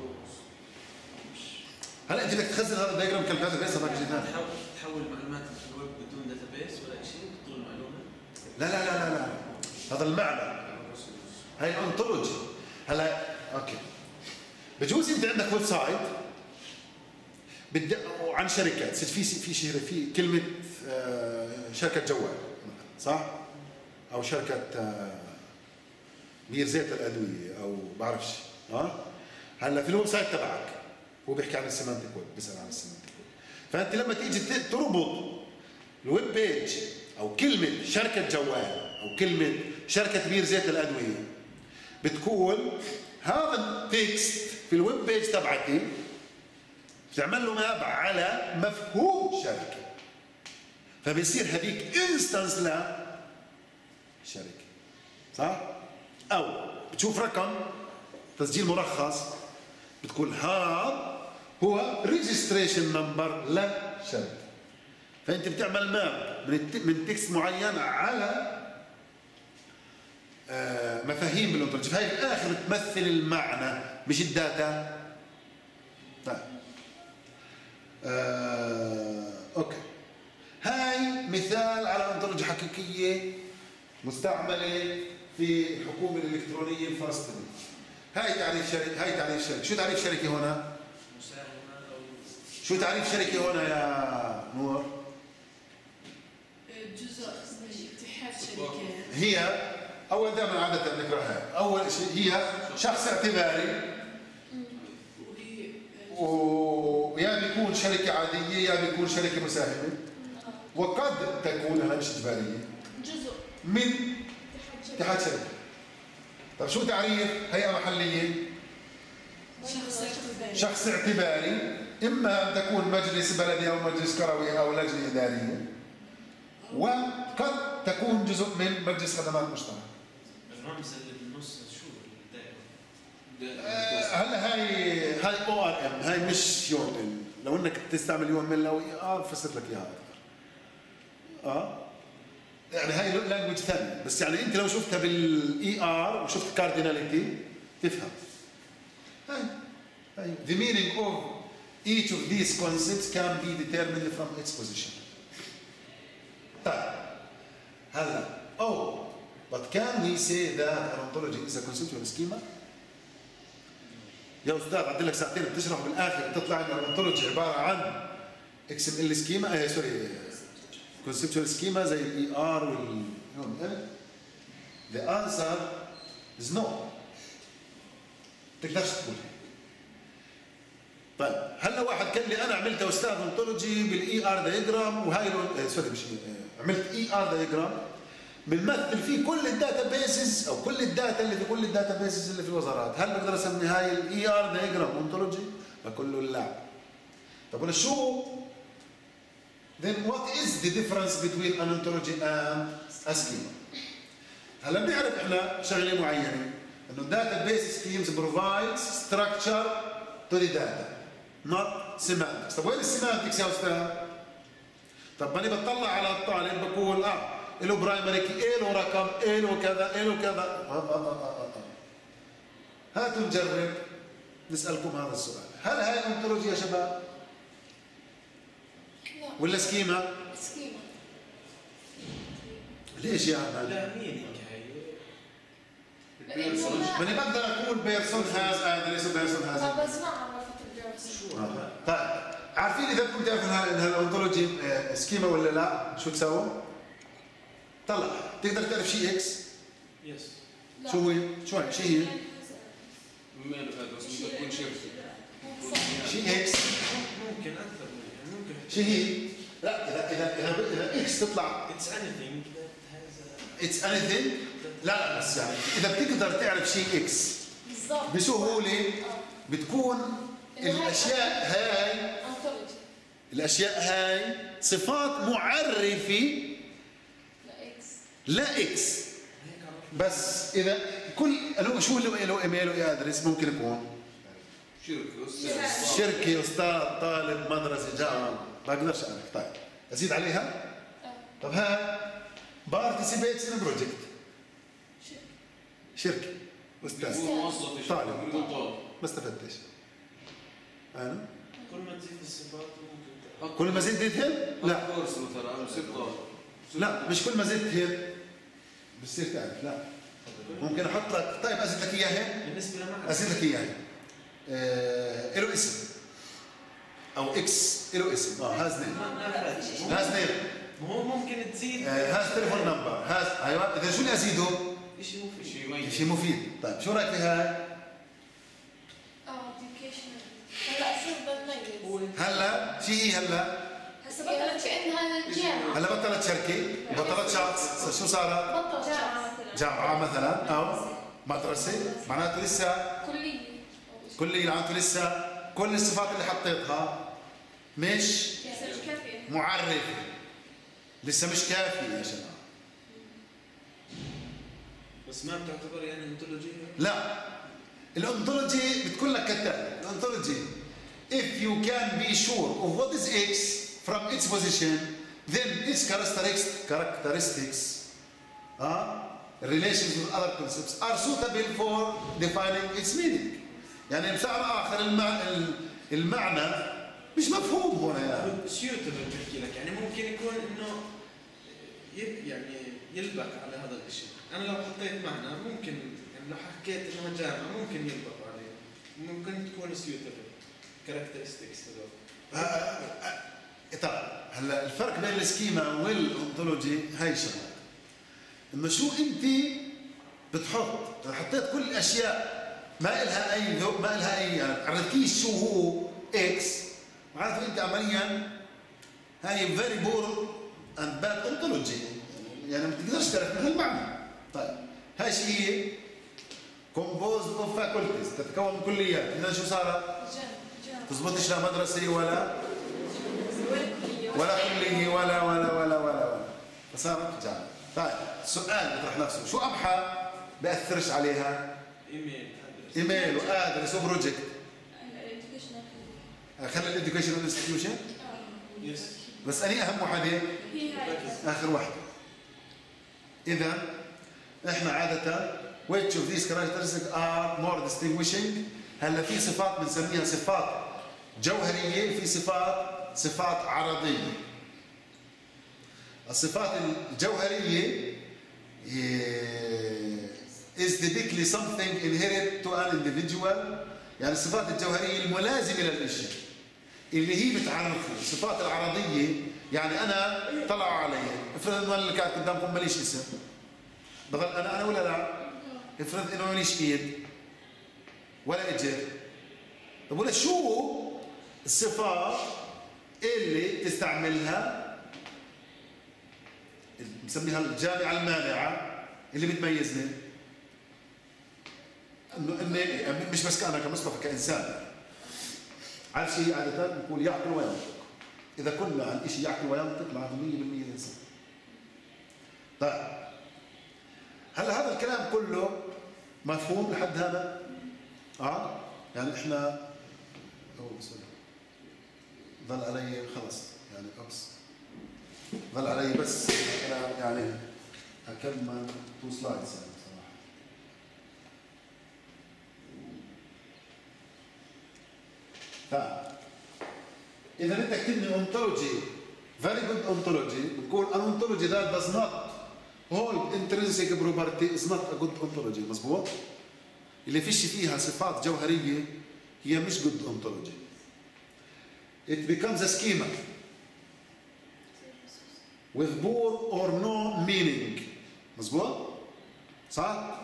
هلا انت بدك تخزن هذا الدايجرام كداتا بيس هذاك شيء ثاني. تحاول تحول معلومات في الويب بدون داتا بيس ولا شيء طول المعلومه. لا لا لا لا لا هذا المعنى. هاي الأونتولوجي. هلا اوكي بجوز انت عندك ويب سايت بدي عن شركات في في في في كلمه شركه جوال صح او شركه بير زيت الادويه او بعرفش ها. هلا في الويب سايت تبعك هو بيحكي عن السيمانتيك ويب، بيسال عن السيمانتيك ويب. فانت لما تيجي تربط الويب بيج او كلمه شركه جوال او كلمه شركه بير زيت الادويه، بتكون هذا التكست في الويب بيج تبعتي بتعمل له ماب على مفهوم شركه، فبيصير هذيك انستنس لشركه، صح؟ او بتشوف رقم تسجيل مرخص بتقول هذا هو ريجستريشن نمبر لشركه، فانت بتعمل ماب من من تكست معين على آه مفاهيم بالانترنت، فهي في الاخر بتمثل المعنى مش الداتا. طيب آه اوكي، هاي مثال على انترنت حقيقيه مستعمله في الحكومه الالكترونيه الفلسطينيه. هاي تعريف شركه، هاي تعريف شركه. شو تعريف شركه هنا؟ شو تعريف شركه هنا يا نور؟ جزء من اتحاد شركات. هي اول دائما عاده بنقراها، اول شيء هي شخص اعتباري ويا بيكون شركه عاديه يا بيكون شركه مساهمه، وقد تكون هي مش اجباريه جزء من اتحاد شركه. طيب شو تعريف هيئه محليه؟ شخص اعتباري. شخص اعتباري اما ان تكون مجلس بلدي او مجلس كروي او لجنه اداريه، وقد تكون جزء من مجلس خدمات مشتركه. الرمز اللي بالنص شو الدائره؟ آه هلا هاي هاي او ار ام، هاي مش يو ام ال. لو انك تستعمل يو ام ال او اي ار بفسر لك اياها اكثر. اه يعني هاي لانجوج ثانيه، بس يعني انت لو شفتها بالاي ار وشفت كارديناليتي تفهم. هاي هاي the meaning of each of these concepts can be determined from its position. طيب هلا oh but can we say that an ontology is a conceptual schema؟ يا استاذ قعدت لك ساعتين بتشرح بالاخر تطلع ان الانتولوجي عباره عن اكس ام ال سكيما، اي سوري conceptual schema زي الاي ار وال the answer is no. تقدرش تقول. طيب هلا واحد قال لي انا عملت استاذ انتولوجي بالاي ار دايجرام وهاي آه سوري مش آه عملت اي ار دايجرام بنمثل فيه كل الداتا بيسز او كل الداتا اللي في كل الداتا بيسز اللي في الوزارات، هل بقدر اسمي هاي الاي ار دايجرام انتولوجي؟ بقول له لا. طب ولا شو then what is the difference between an ontology and a schema؟ هلا بنعرف احنا شغله معينه انه الداتا بيس سكيمز provides structure to the data not semantics. طب وين السيمانتكس يا استاذ؟ طب ماني بطلع على الطالب بقول اه له برايمري كي، له رقم، له كذا، له كذا. آه آه آه آه آه. هاتوا نجرب نسالكم هذا السؤال، هل هاي انتولوجي يا شباب؟ لا ولا سكيما؟ سكيما. ليش يا عم؟ لا مين هي؟ ماني بقدر اقول بيرسون هاز ادريس وبيرسون هاز. ما بسمعها مرة البيرسون. طيب عارفين اذا بدكم تعرفوا انها الانتولوجي سكيما ولا لا شو تسووا؟ طلع تقدر تعرف شيء اكس؟ يس. شو هي؟ شو هي؟ شيء هي؟ ماله هذا بس تكون شركه شيء اكس ممكن اكثر يعني ممكن شيء هي؟ لا اذا اذا اذا اذا اكس تطلع اتس اني ثينج اتس اني ثينج. لا لا بس يعني اذا بتقدر تعرف شيء اكس بالضبط بسهوله بتكون الاشياء هاي انتولوجي. الاشياء هاي صفات معرفه لا اكس. لا اكس. بس اذا كل له شو له له ايميل وادرس ممكن يكون شركه استاذ شركه استاذ طالب مدرسه جامعه ما اقدرش اعرف. طيب ازيد عليها؟ طب ها بارتيسيبيتس ان بروجكت شركه استاذ يكون موظف طالب. يكون طالب ما استفدتش انا كل ما تزيد الصفات ممكن كل ما زدت هيل لا كورس مثلا انا بصير طالب. لا مش كل ما زدت هيل بتصير تعرف. لا ممكن احط لك طيب ازيد لك اياها هيك بالنسبه لمعرفة ازيد لك اياها آه له اسم او اكس له اسم اه هاز نيم هاز نيم ما هو ممكن تزيد هاز تليفون نمبر هاز ايوه اذا شو اللي ازيده؟ شيء مفيد شيء ميت. شيء مفيد. طيب شو رايك في هاي؟ اه educational. هلا شو هلا شيء هي هلا؟ هسه يعني بطلت كأنها جامعة. هلا بطلت شركه وبطلت شخص، شو صارت؟ بطلت جامعة مثلا. جامعه مثلا او مدرسه، معناته لسه كلية. كلية، معناته لسه كل الصفات اللي حطيتها مش لسه مش كافية. معرفه، لسه مش كافيه يا شباب. بس ما بتعتبر يعني ميثولوجية؟ لا، الانطولوجي بتقول لك كالتالي. الانطولوجي if you can be sure of what is X from its position then its characteristics characteristics uh, relations with other concepts are suitable for defining its meaning. يعني بشعر اخر المع... المعنى مش مفهوم هنا يعني. سيوتبل بحكي لك، يعني ممكن يكون انه يب يعني يلبق على هذا الشيء. انا لو حطيت معنى ممكن يعني لو حكيت انها جامعه ممكن يلبق عليه، ممكن تكون سيوتبل كاركترستكس هذول. طيب هلا الفرق بين السكيما والانطولوجي هاي شغله، انه شو انت بتحط. حطيت كل الاشياء ما لها اي ذوق، ما لها اي يعني عرفتيش شو هو اكس، معناته انت عمليا هاي فيري بور اند باد انطولوجي، يعني ما بتقدرش تعرف من هالمعنى. طيب هاي شيء هي كومبوزد اوف فاكولتيز، تتكون من كليات. اذا شو صارت؟ تزبطش لا مدرسه ولا ولا كليه ولا ولا ولا ولا ولا فصارت جامعه. طيب السؤال بيطرح نفسه، شو ابحى بأثرش عليها؟ ايميل ايميل وادرس وبروجكت. الإديوكيشنال. خلي الاديوكيشنال انستتيوشن يس بس اني اهم وحده هي هاي. اخر وحده. اذا احنا عاده which of these characteristics are more distinguishing. هلا في صفات بنسميها صفات جوهريه، في صفات صفات عرضيه. الصفات الجوهريه is typically something inherent to an individual، يعني الصفات الجوهريه الملازمه للشيء اللي هي بتعرفه. الصفات العرضيه يعني انا طلعوا علي، افرض انه اللي كانت قدامكم ماليش اسم، بضل انا انا ولا لا؟ افرض انه ماليش ايد ولا اجر، طب ولا شو الصفات اللي تستعملها بنسميها الجامعه المانعه اللي بتميزني؟ انه اني مش بس انا كمصطفى كانسان. عارف شيء عاده بنقول يعقل وينطق. اذا كنا عن شيء يعقل وينطق معناته مية بالمية الانسان. طيب هلا هذا الكلام كله مفهوم لحد هذا؟ اه يعني احنا اوه سوري ظل علي خلص يعني ابس ظل علي بس انا يعني اكمل تو سلايدز يعني بصراحه. طيب اذا انت كتبني انطولوجي فيري جود انطولوجي، بنقول ان انطولوجي that does not hold intrinsic property is not a good ontology. مظبوط؟ اللي فيش فيها صفات جوهريه هي مش good ontology. It becomes a schema with poor or no meaning. مظبوط؟ صح؟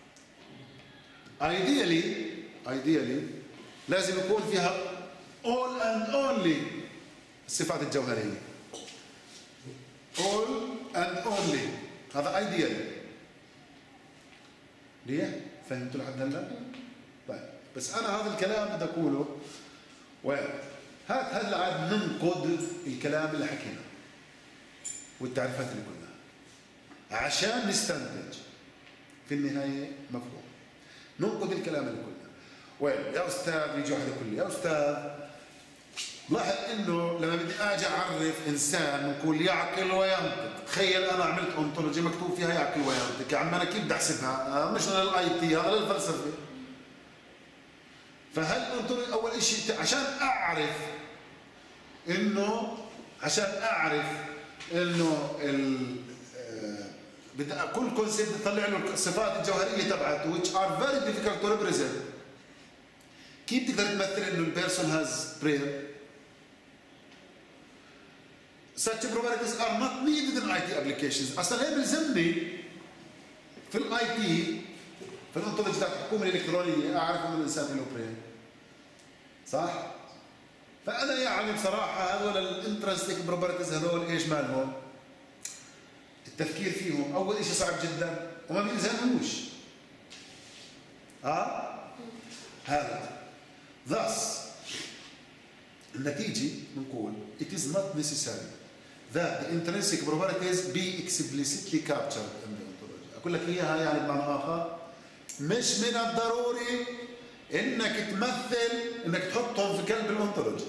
ideally ideally لازم يكون فيها all and only الصفات الجوهريه. all and only هذا ideally. ليه؟ فهمتوا لحد هلا؟ طيب بس انا هذا الكلام بدي اقوله وين؟ هات هلا عاد ننقد الكلام اللي حكيناه والتعريفات اللي قلناها عشان نستنتج في النهايه مفهوم. ننقد الكلام اللي قلناه. وين؟ يا استاذ يجي واحد يقول لي يا استاذ لاحظ انه لما بدي اجي اعرف انسان بنقول يعقل وينطق. تخيل انا عملت انطولوجي مكتوب فيها يعقل وينطق، يا عم انا كيف بدي احسبها؟ مش للاي تي، هذا للفلسفه. فهل انطولوجي اول شيء عشان اعرف انه عشان اعرف انه ال بدي كل كونسيبت اطلع له الصفات الجوهريه تبعته which are very difficult to represent. كيف تقدر تمثل انه البيرسون هاز برين؟ such properties are not needed in آي تي applications. اصلا هي بيلزمني في الاي تي في الانطولوجي تاعت الحكومه الالكترونيه اعرف انه الانسان له برين. صح؟ فانا يعني بصراحه هذول الانترستيك بروبرتيز هذول ايش مالهم؟ التفكير فيهم اول شيء صعب جدا وما بيلزموش. اه هذا thus النتيجه بنقول it is not necessary that the intrinsic properties be explicitly captured in the ontology. اقول لك اياها يعني بمعنى اخر مش من الضروري انك تمثل انك تحطهم في قلب الانتولوجي،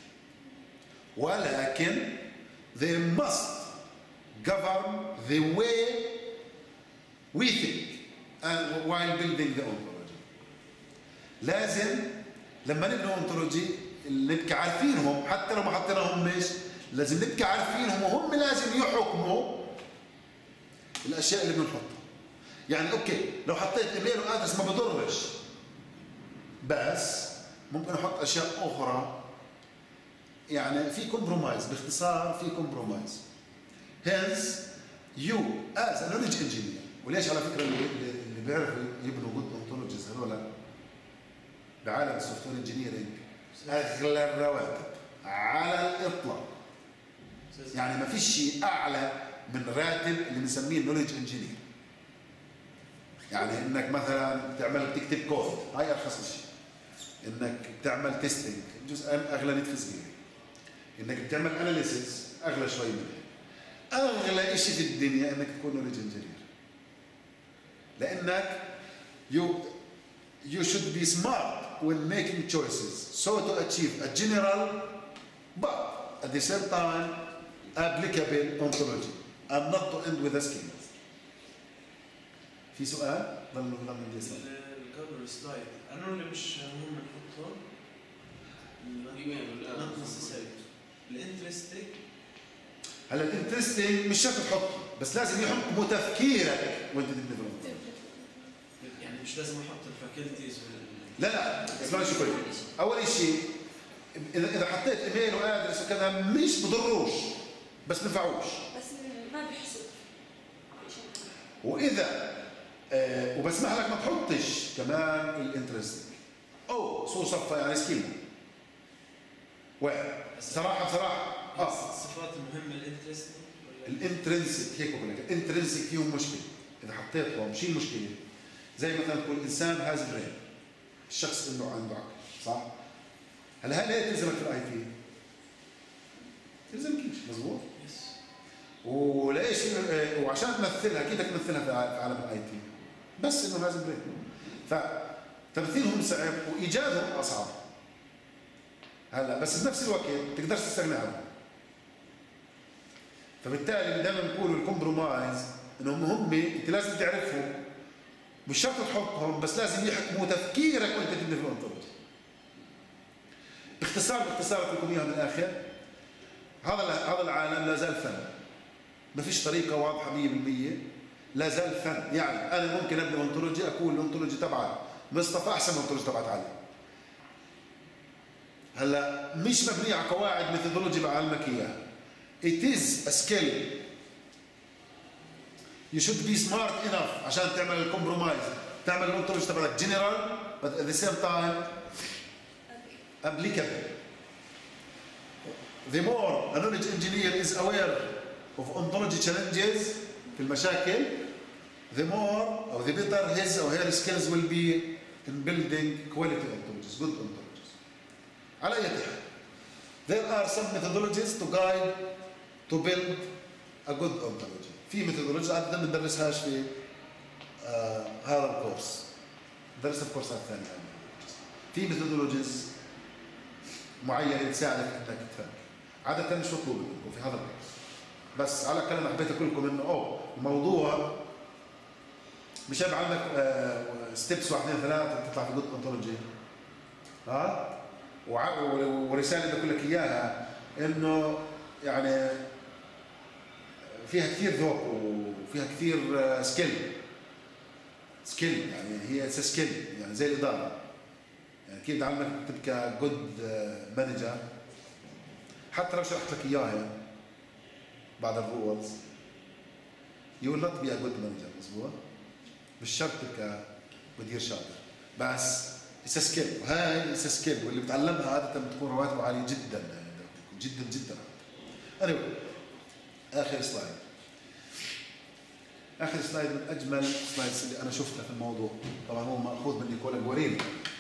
ولكن they must govern the way we think and while building the ontology. لازم لما نبني ontology نبقى عارفينهم، حتى لو ما حطيناهم مش لازم نبقى عارفينهم وهم لازم يحكموا الاشياء اللي بنحطها. يعني اوكي لو حطيت ايميل وادرس ما بضرش، بس ممكن احط اشياء اخرى. يعني في كومبرومايز، باختصار في كومبرومايز. hence you as a knowledge engineer. وليش على فكره اللي اللي بيعرفوا يبنوا جود ontologies هذول بعالم السوفت وير انجينيرنج اغلى الرواتب على الاطلاق. يعني ما فيش شيء اعلى من راتب اللي بنسميه النولج انجينير. يعني انك مثلا بتعمل بتكتب كود، هاي ارخص شيء. انك بتعمل تيستنج جزء اغلى نتف صغير. انك بتعمل اناليسيس اغلى شوي منه. اغلى شيء في الدنيا انك تكون نولج انجينير. لانك you you should be smart when making choices so to achieve a general but at the same time applicable ontology and not to end with a schema. في سؤال؟ ضل ضل من اليسار. الكفر سلايد انا اللي مش مهم نحطه not necessary. الانترستيك هلا الانترستنج مش شرط تحطه، بس لازم يحكموا تفكيرك وانت تبني الانتولوجي. يعني مش لازم احط الفاكولتيز لا لا اسمعني شو كويس. اول شيء اذا اذا حطيت ايميل وادرس وكذا مش بضروش بس بنفعوش. بس ما بيحسوا. واذا آه وبسمح لك ما تحطش كمان الانترستنج او صور صفه يعني سكيما. صراحه بصراحه اه الصفات المهمه الانترستنج الانترنسك هيك بقول لك الانترنسك فيهم مشكله. اذا حطيتهم شيء المشكله؟ زي مثلا تقول الانسان هاز برين، الشخص انه عنده عقل، صح؟ هلا هل هي تلزمك في الاي تي؟ تلزمكيش، مضبوط؟ يس. وليش وعشان تمثلها اكيد بدك تمثلها في عالم الاي تي، بس انه هاز برين. فتمثيلهم صعب وايجادهم اصعب. هلا بس بنفس الوقت تقدرش تستغنى عنهم. فبالتالي دائما بنقول الكومبرومايز انهم هم انت لازم تعرفهم، مش شرط تحطهم بس لازم يحكموا تفكيرك وانت تبني في الانتولوجي. باختصار باختصار لكم اياها من الاخر، هذا هذا العالم لا زال فن. ما فيش طريقه واضحه مية بالمية، لا زال فن. يعني انا ممكن ابني انتولوجي اقول الانتولوجي تبعي مصطفى احسن من الانتولوجي تبعت علي. هلا مش مبنيه على قواعد ميثودولوجي بعلمك اياها. It is a skill. You should be smart enough عشان تعمل الكومبرومايز، تعمل الانتولوجي تبعك general but at the same time applicable. The more a knowledge engineer is aware of ontology challenges في المشاكل, the more or the better his or her skills will be in building quality ontologies, good ontologies. على أي حال there are some methodologies to guide to build a good ontology. في methodologies عادة ما ندرسهاش في آه هذا الكورس، ندرسها في كورسات ثانية. في methodologies معينة تساعدك انك تفهم، عادة مش مطلوب منكم في هذا الكورس، بس على كلام حبيت اقول لكم انه اوه الموضوع مش بعلمك آه ستيبس واحد اثنين ثلاثة تطلع في جود ontology. ها؟ ورسالة بدي اقول لك اياها انه يعني فيها كثير ذوق وفيها كثير سكيل. سكيل يعني هي سكيل يعني زي الاداره، يعني كيف تعلمك تبقى جود مانجر. حتى لو شرحت لك اياها بعد الرولز you will not be a good manager. مظبوط؟ مش شرط تبقى مدير شاطر، بس اتس سكيل، وهاي اتس سكيل، واللي بتعلمها عاده بتكون رواتبه عاليه جدا جدا جدا. anyway اخر سلايد. اخر سلايد من اجمل سلايدز اللي انا شفتها في الموضوع، طبعا هو ماخوذ من نيكولا جواريني.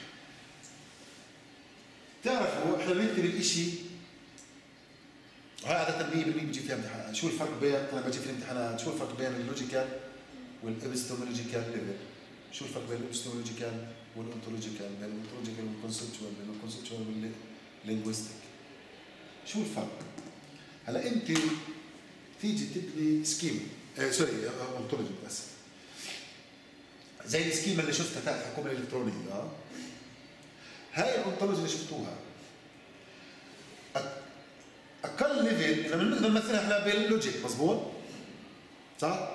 تعرفوا احنا بنكتب الشيء وهي عاده مية بالمية بيجي فيها امتحان. شو الفرق بين، انا بجي في الامتحانات، شو الفرق بين اللوجيكال والابستمولوجيكال ليفل؟ شو الفرق بين الابستمولوجيكال والانتولوجيكال؟ بين الانتولوجيكال والكونسبتشوال، بين الكونسبتشوال واللينغويستيك. شو الفرق؟ هلا انت تيجي تبني سكيما، آه سوري انتولوجي بس زي السكيما اللي شفتها تحت الحكومه الالكترونيه. اه هاي الانتولوجي اللي شفتوها اقل ليفل اذا بنقدر نمثلها احنا باللوجيك، مضبوط؟ صح؟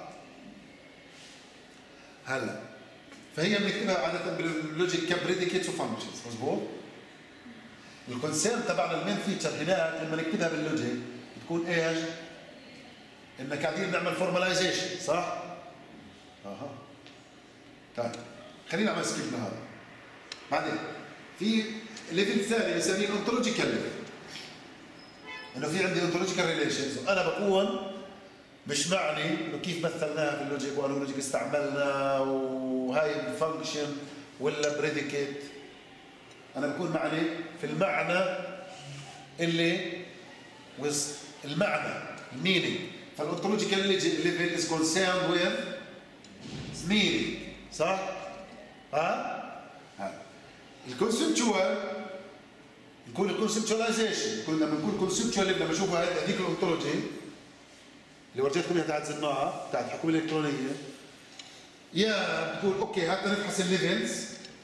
هلا فهي بنكتبها عاده باللوجيك كبريديكيتس وفانكشنز، مضبوط؟ الكونسيرن تبعنا المين فيتشر هناك لما نكتبها باللوجيك بتكون ايش؟ انك قاعدين نعمل فورماليزيشن، صح؟ اها طيب خلينا نعمل سكيب لهذا. بعدين في ليفل ثاني بنسميه الانتولوجيكال ليفل، انه في عندي انتولوجيكال ريليشنز وانا بكون مش معني انه كيف مثلناها في اللوجيك وانه لوجيك استعملنا وهاي الفانكشن ولا بريديكيت. انا بكون معني في المعنى اللي وز المعنى المينينج. فالانتولوجيكال ليفل از كونسيرند ويز مينينج، صح؟ ها؟ ها الكونسبتشوال نكون الكونسبتشواليزيشن، كنا لما نكون كونسبتشوال لما نشوفها هذيك الانتولوجي اللي ورجيتكم اياها تاعت زناعه تاعت الحكومه الالكترونيه، يا بتقول اوكي هات نفحص الليفلز.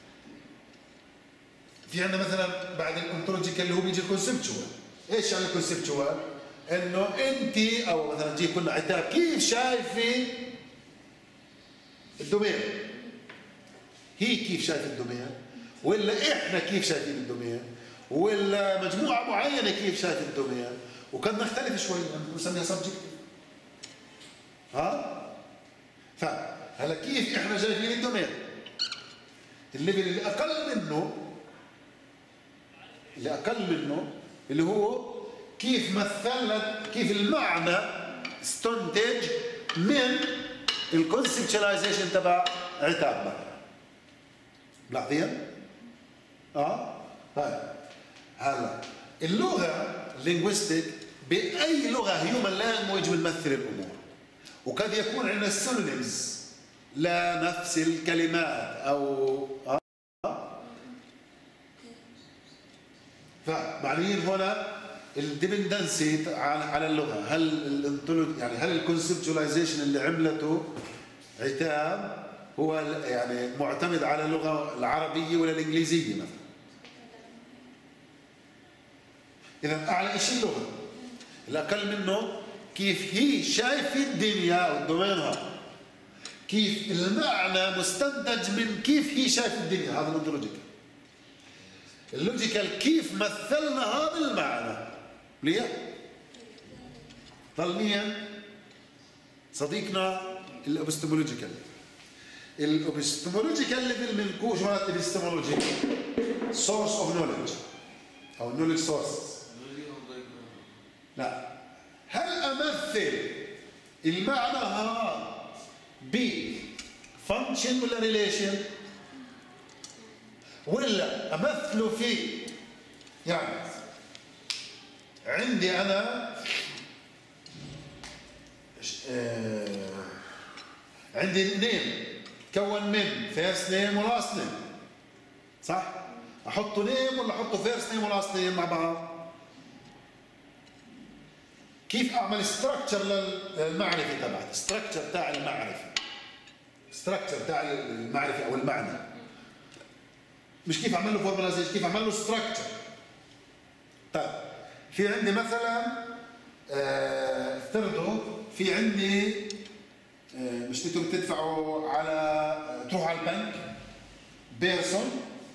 في عندنا مثلا بعد الانتولوجيكال اللي هو بيجي الكونسبتشوال. ايش يعني الكونسبتشوال؟ انه انت او مثلا تجيب كنا عتاب كيف شايفه الدومين؟ هي كيف شايفه الدومين؟ ولا احنا كيف شايفين الدومين؟ ولا مجموعه معينه كيف شايفه الدومين؟ وكان نختلف شوي بنسميها سبجكتيف. ها؟ فهلا كيف احنا شايفين الدومين؟ الليفل اللي اقل منه اللي اقل منه اللي هو كيف مثل لك كيف المعنى استنتج من الكونسبتشواليزيشن تبع عتاب مثلا. ملاحظين؟ اه؟ طيب هلا اللغه اللينغويستيك باي لغه هيومن لانجويج بنمثل الامور، وقد يكون عندنا سينونيمز لنفس الكلمات او اه فمعنيين هنا الديبندنسي على اللغه. هل الانتولوجي يعني هل الكونسبتشواليزيشن اللي عملته عتاب هو يعني معتمد على اللغه العربيه ولا الانجليزيه مثلا؟ اذا اعلى شيء اللغه، الاقل منه كيف هي شايفه الدنيا ودوينها، كيف المعنى مستنتج من كيف هي شايفه الدنيا. هذا الانتولوجيكال. اللوجيكال كيف مثلنا هذا المعنى. ليه؟ ضل مين؟ صديقنا الابستمولوجيكال. الابستمولوجيكال ليفل بنقول شو معناته الابستمولوجي؟ سورس اوف نوليدج او نوليدج سورسز. لا، هل امثل المعنى هذا بفانكشن ولا ريليشن؟ ولا امثله في يعني عندي انا آه عندي نيم تكون من فيرست نيم ولاست نيم، صح؟ احطه نيم ولا احطه فيرست نيم ولاست نيم مع بعض؟ كيف اعمل ستراكشر للمعرفه تبعتي؟ ستراكشر تاع المعرفه ستراكشر تاع المعرفه او المعنى، مش كيف اعمل له فورماليزيشن، كيف اعمل له ستراكشر. طيب في عندي مثلا افترضوا في عندي اه مش انتوا بتدفعوا على تروحوا على البنك بيرسون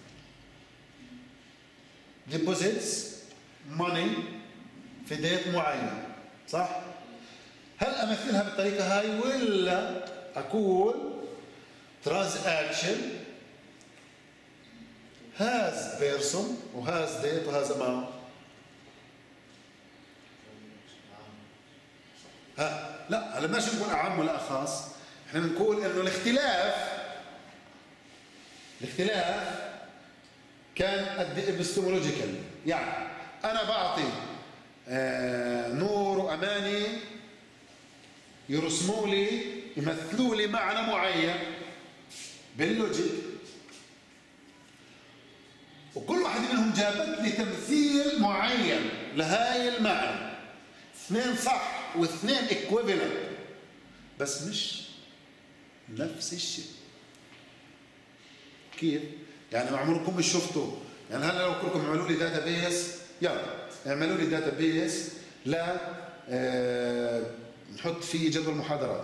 ديبوزيتس ماني في ديت معين، صح؟ هل امثلها بالطريقه هاي ولا اقول ترانزاكشن هاز بيرسون وهاز ديت وهاز اماونت. ها لا هلا ماشي نقول اعم ولا اخص، احنا بنقول انه الاختلاف الاختلاف كان ابستمولوجيكال. يعني انا بعطي آه نور واماني يرسموا لي يمثلوا لي معنى معين باللوجيك، وكل واحد منهم جابت لي تمثيل معين لهاي المعنى، اثنين صح واثنين ايكويفالنت بس مش نفس الشيء. كيف؟ يعني عمركم مش شفتوا، يعني هلا لو كلكم عملوا لي داتا بيس، يلا اعملوا لي داتا بيس لا آه نحط فيه جدول محاضرات،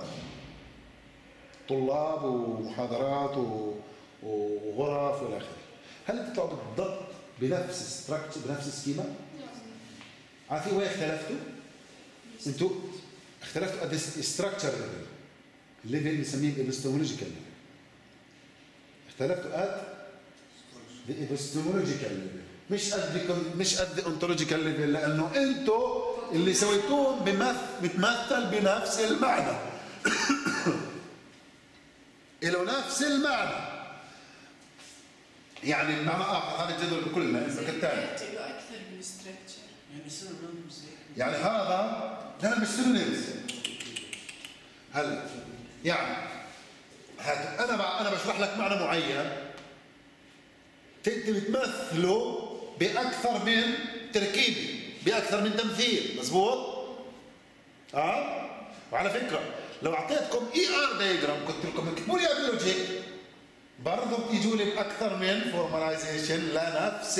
طلاب ومحاضرات وغرف والى اخره. هل بتطلعوا بالضبط بنفس ستراكشر بنفس السكيما؟ عارفين وين اختلفتوا؟ انتوا اختلفتوا قد ستراكشر ليفل، الليفل بنسميه الابستمولوجيكال ليفل. اختلفتوا قد الابستمولوجيكال ليفل، مش قد مش قد اونتولوجيكال ليفل، لانه انتوا اللي سويتوه بتمثل بنفس المعنى. له نفس المعنى. يعني بمعنى اخر هذا الجدول بكلنا كالتالي. له اكثر من ستراكشر. يعني سينونيمز. يعني هذا لا مش سينونيمز. هلا يعني هات انا انا بشرح لك معنى معين، انت بتمثله باكثر من تركيبه، باكثر من تمثيل، مزبوط؟ اه وعلى فكره لو اعطيتكم اي ار دايجرام قلت لكم اكتبوا لي اللوجيك برضه بتيجوا لي باكثر من فورماليزيشن لنفس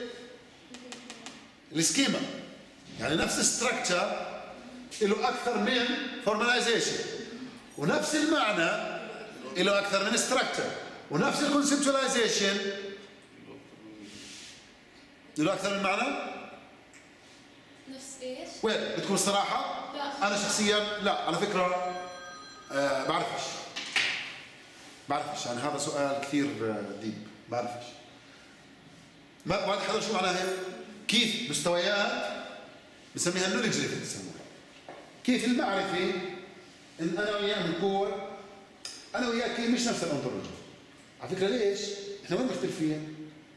السكيما، يعني نفس الستراكشر له اكثر من فورماليزيشن، ونفس المعنى له اكثر من ستراكشر، ونفس الكونسبتواليزيشن له اكثر من معنى. نفس ايش؟ وين بدكم الصراحه؟ لا انا شخصيا لا على فكره آه بعرفش بعرفش يعني هذا سؤال كثير ديب، بعرفش ما بعد حدا شو معناها هيك؟ كيف مستويات بسميها النولج ليفل بسموها، كيف المعرفه ان انا وياه بنقول انا وياك مش نفس الانطولوجي. على فكره ليش؟ احنا وين مختلفين؟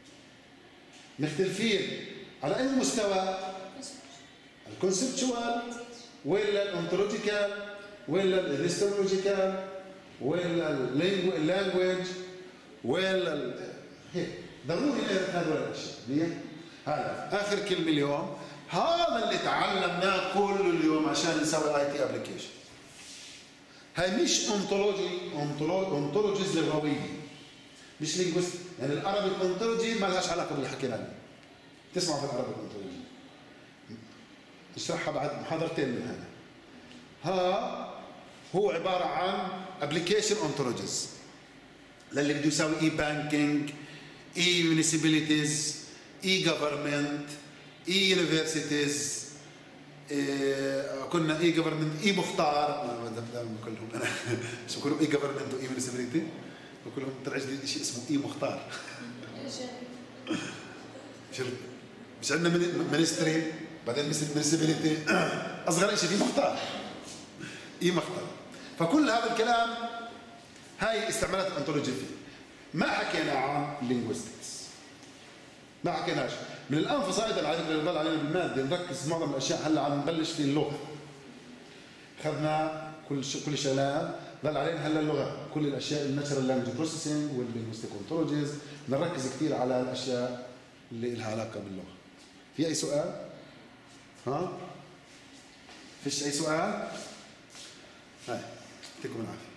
مختلفين على اي مستوى؟ الكونسبتشوال ولا الانطولوجيكال ولا الهيستولوجيكال ولا اللانجويج ولا هيك ضروري هذول الاشياء. ليه؟ هلا اخر كلمه اليوم، هذا اللي تعلمناه كل اليوم عشان نسوي اي تي ابلكيشن. هاي مش انطولوجي انطولوجيز لغويه، مش لينجوست، يعني الارابيك انطولوجي ما لهاش علاقه باللي حكينا عنه. تسمعوا في الارابيك انطولوجي نشرحها بعد محاضرتين من هنا. ها هو عباره عن ابلكيشن انطولوجيز للي بده يساوي اي بانكينج، اي ميونيسيبيليتيز، اي جفرمنت، اي يونيفرسيتيز، كنا اي جفرمنت، اي مختار كلهم انا شو كلهم اي جفرمنت واي ميونيسيبيليتي وكلهم طلع جديد شيء اسمه اي مختار. مش عندنا مينستري بعدين ميونيسيبيليتي اصغر شيء في مختار اي مختار. فكل هذا الكلام هاي استعمالات الانطولوجي فيه. ما حكينا عن اللينغويستكس، ما حكيناش. من الانفس ايضا على اللي ضل علينا بالماده نركز معظم الاشياء. هلا عم نبلش في اللغه، اخذنا كل ش... كل شغلات ضل علينا هلا اللغه، كل الاشياء الناتشرال لانجويج بروسيسنج واللينغويستيك انطولوجيز، نركز كثير على الاشياء اللي لها علاقه باللغه. في اي سؤال؟ ها؟ فيش اي سؤال؟ هاي يعطيكم العافيه.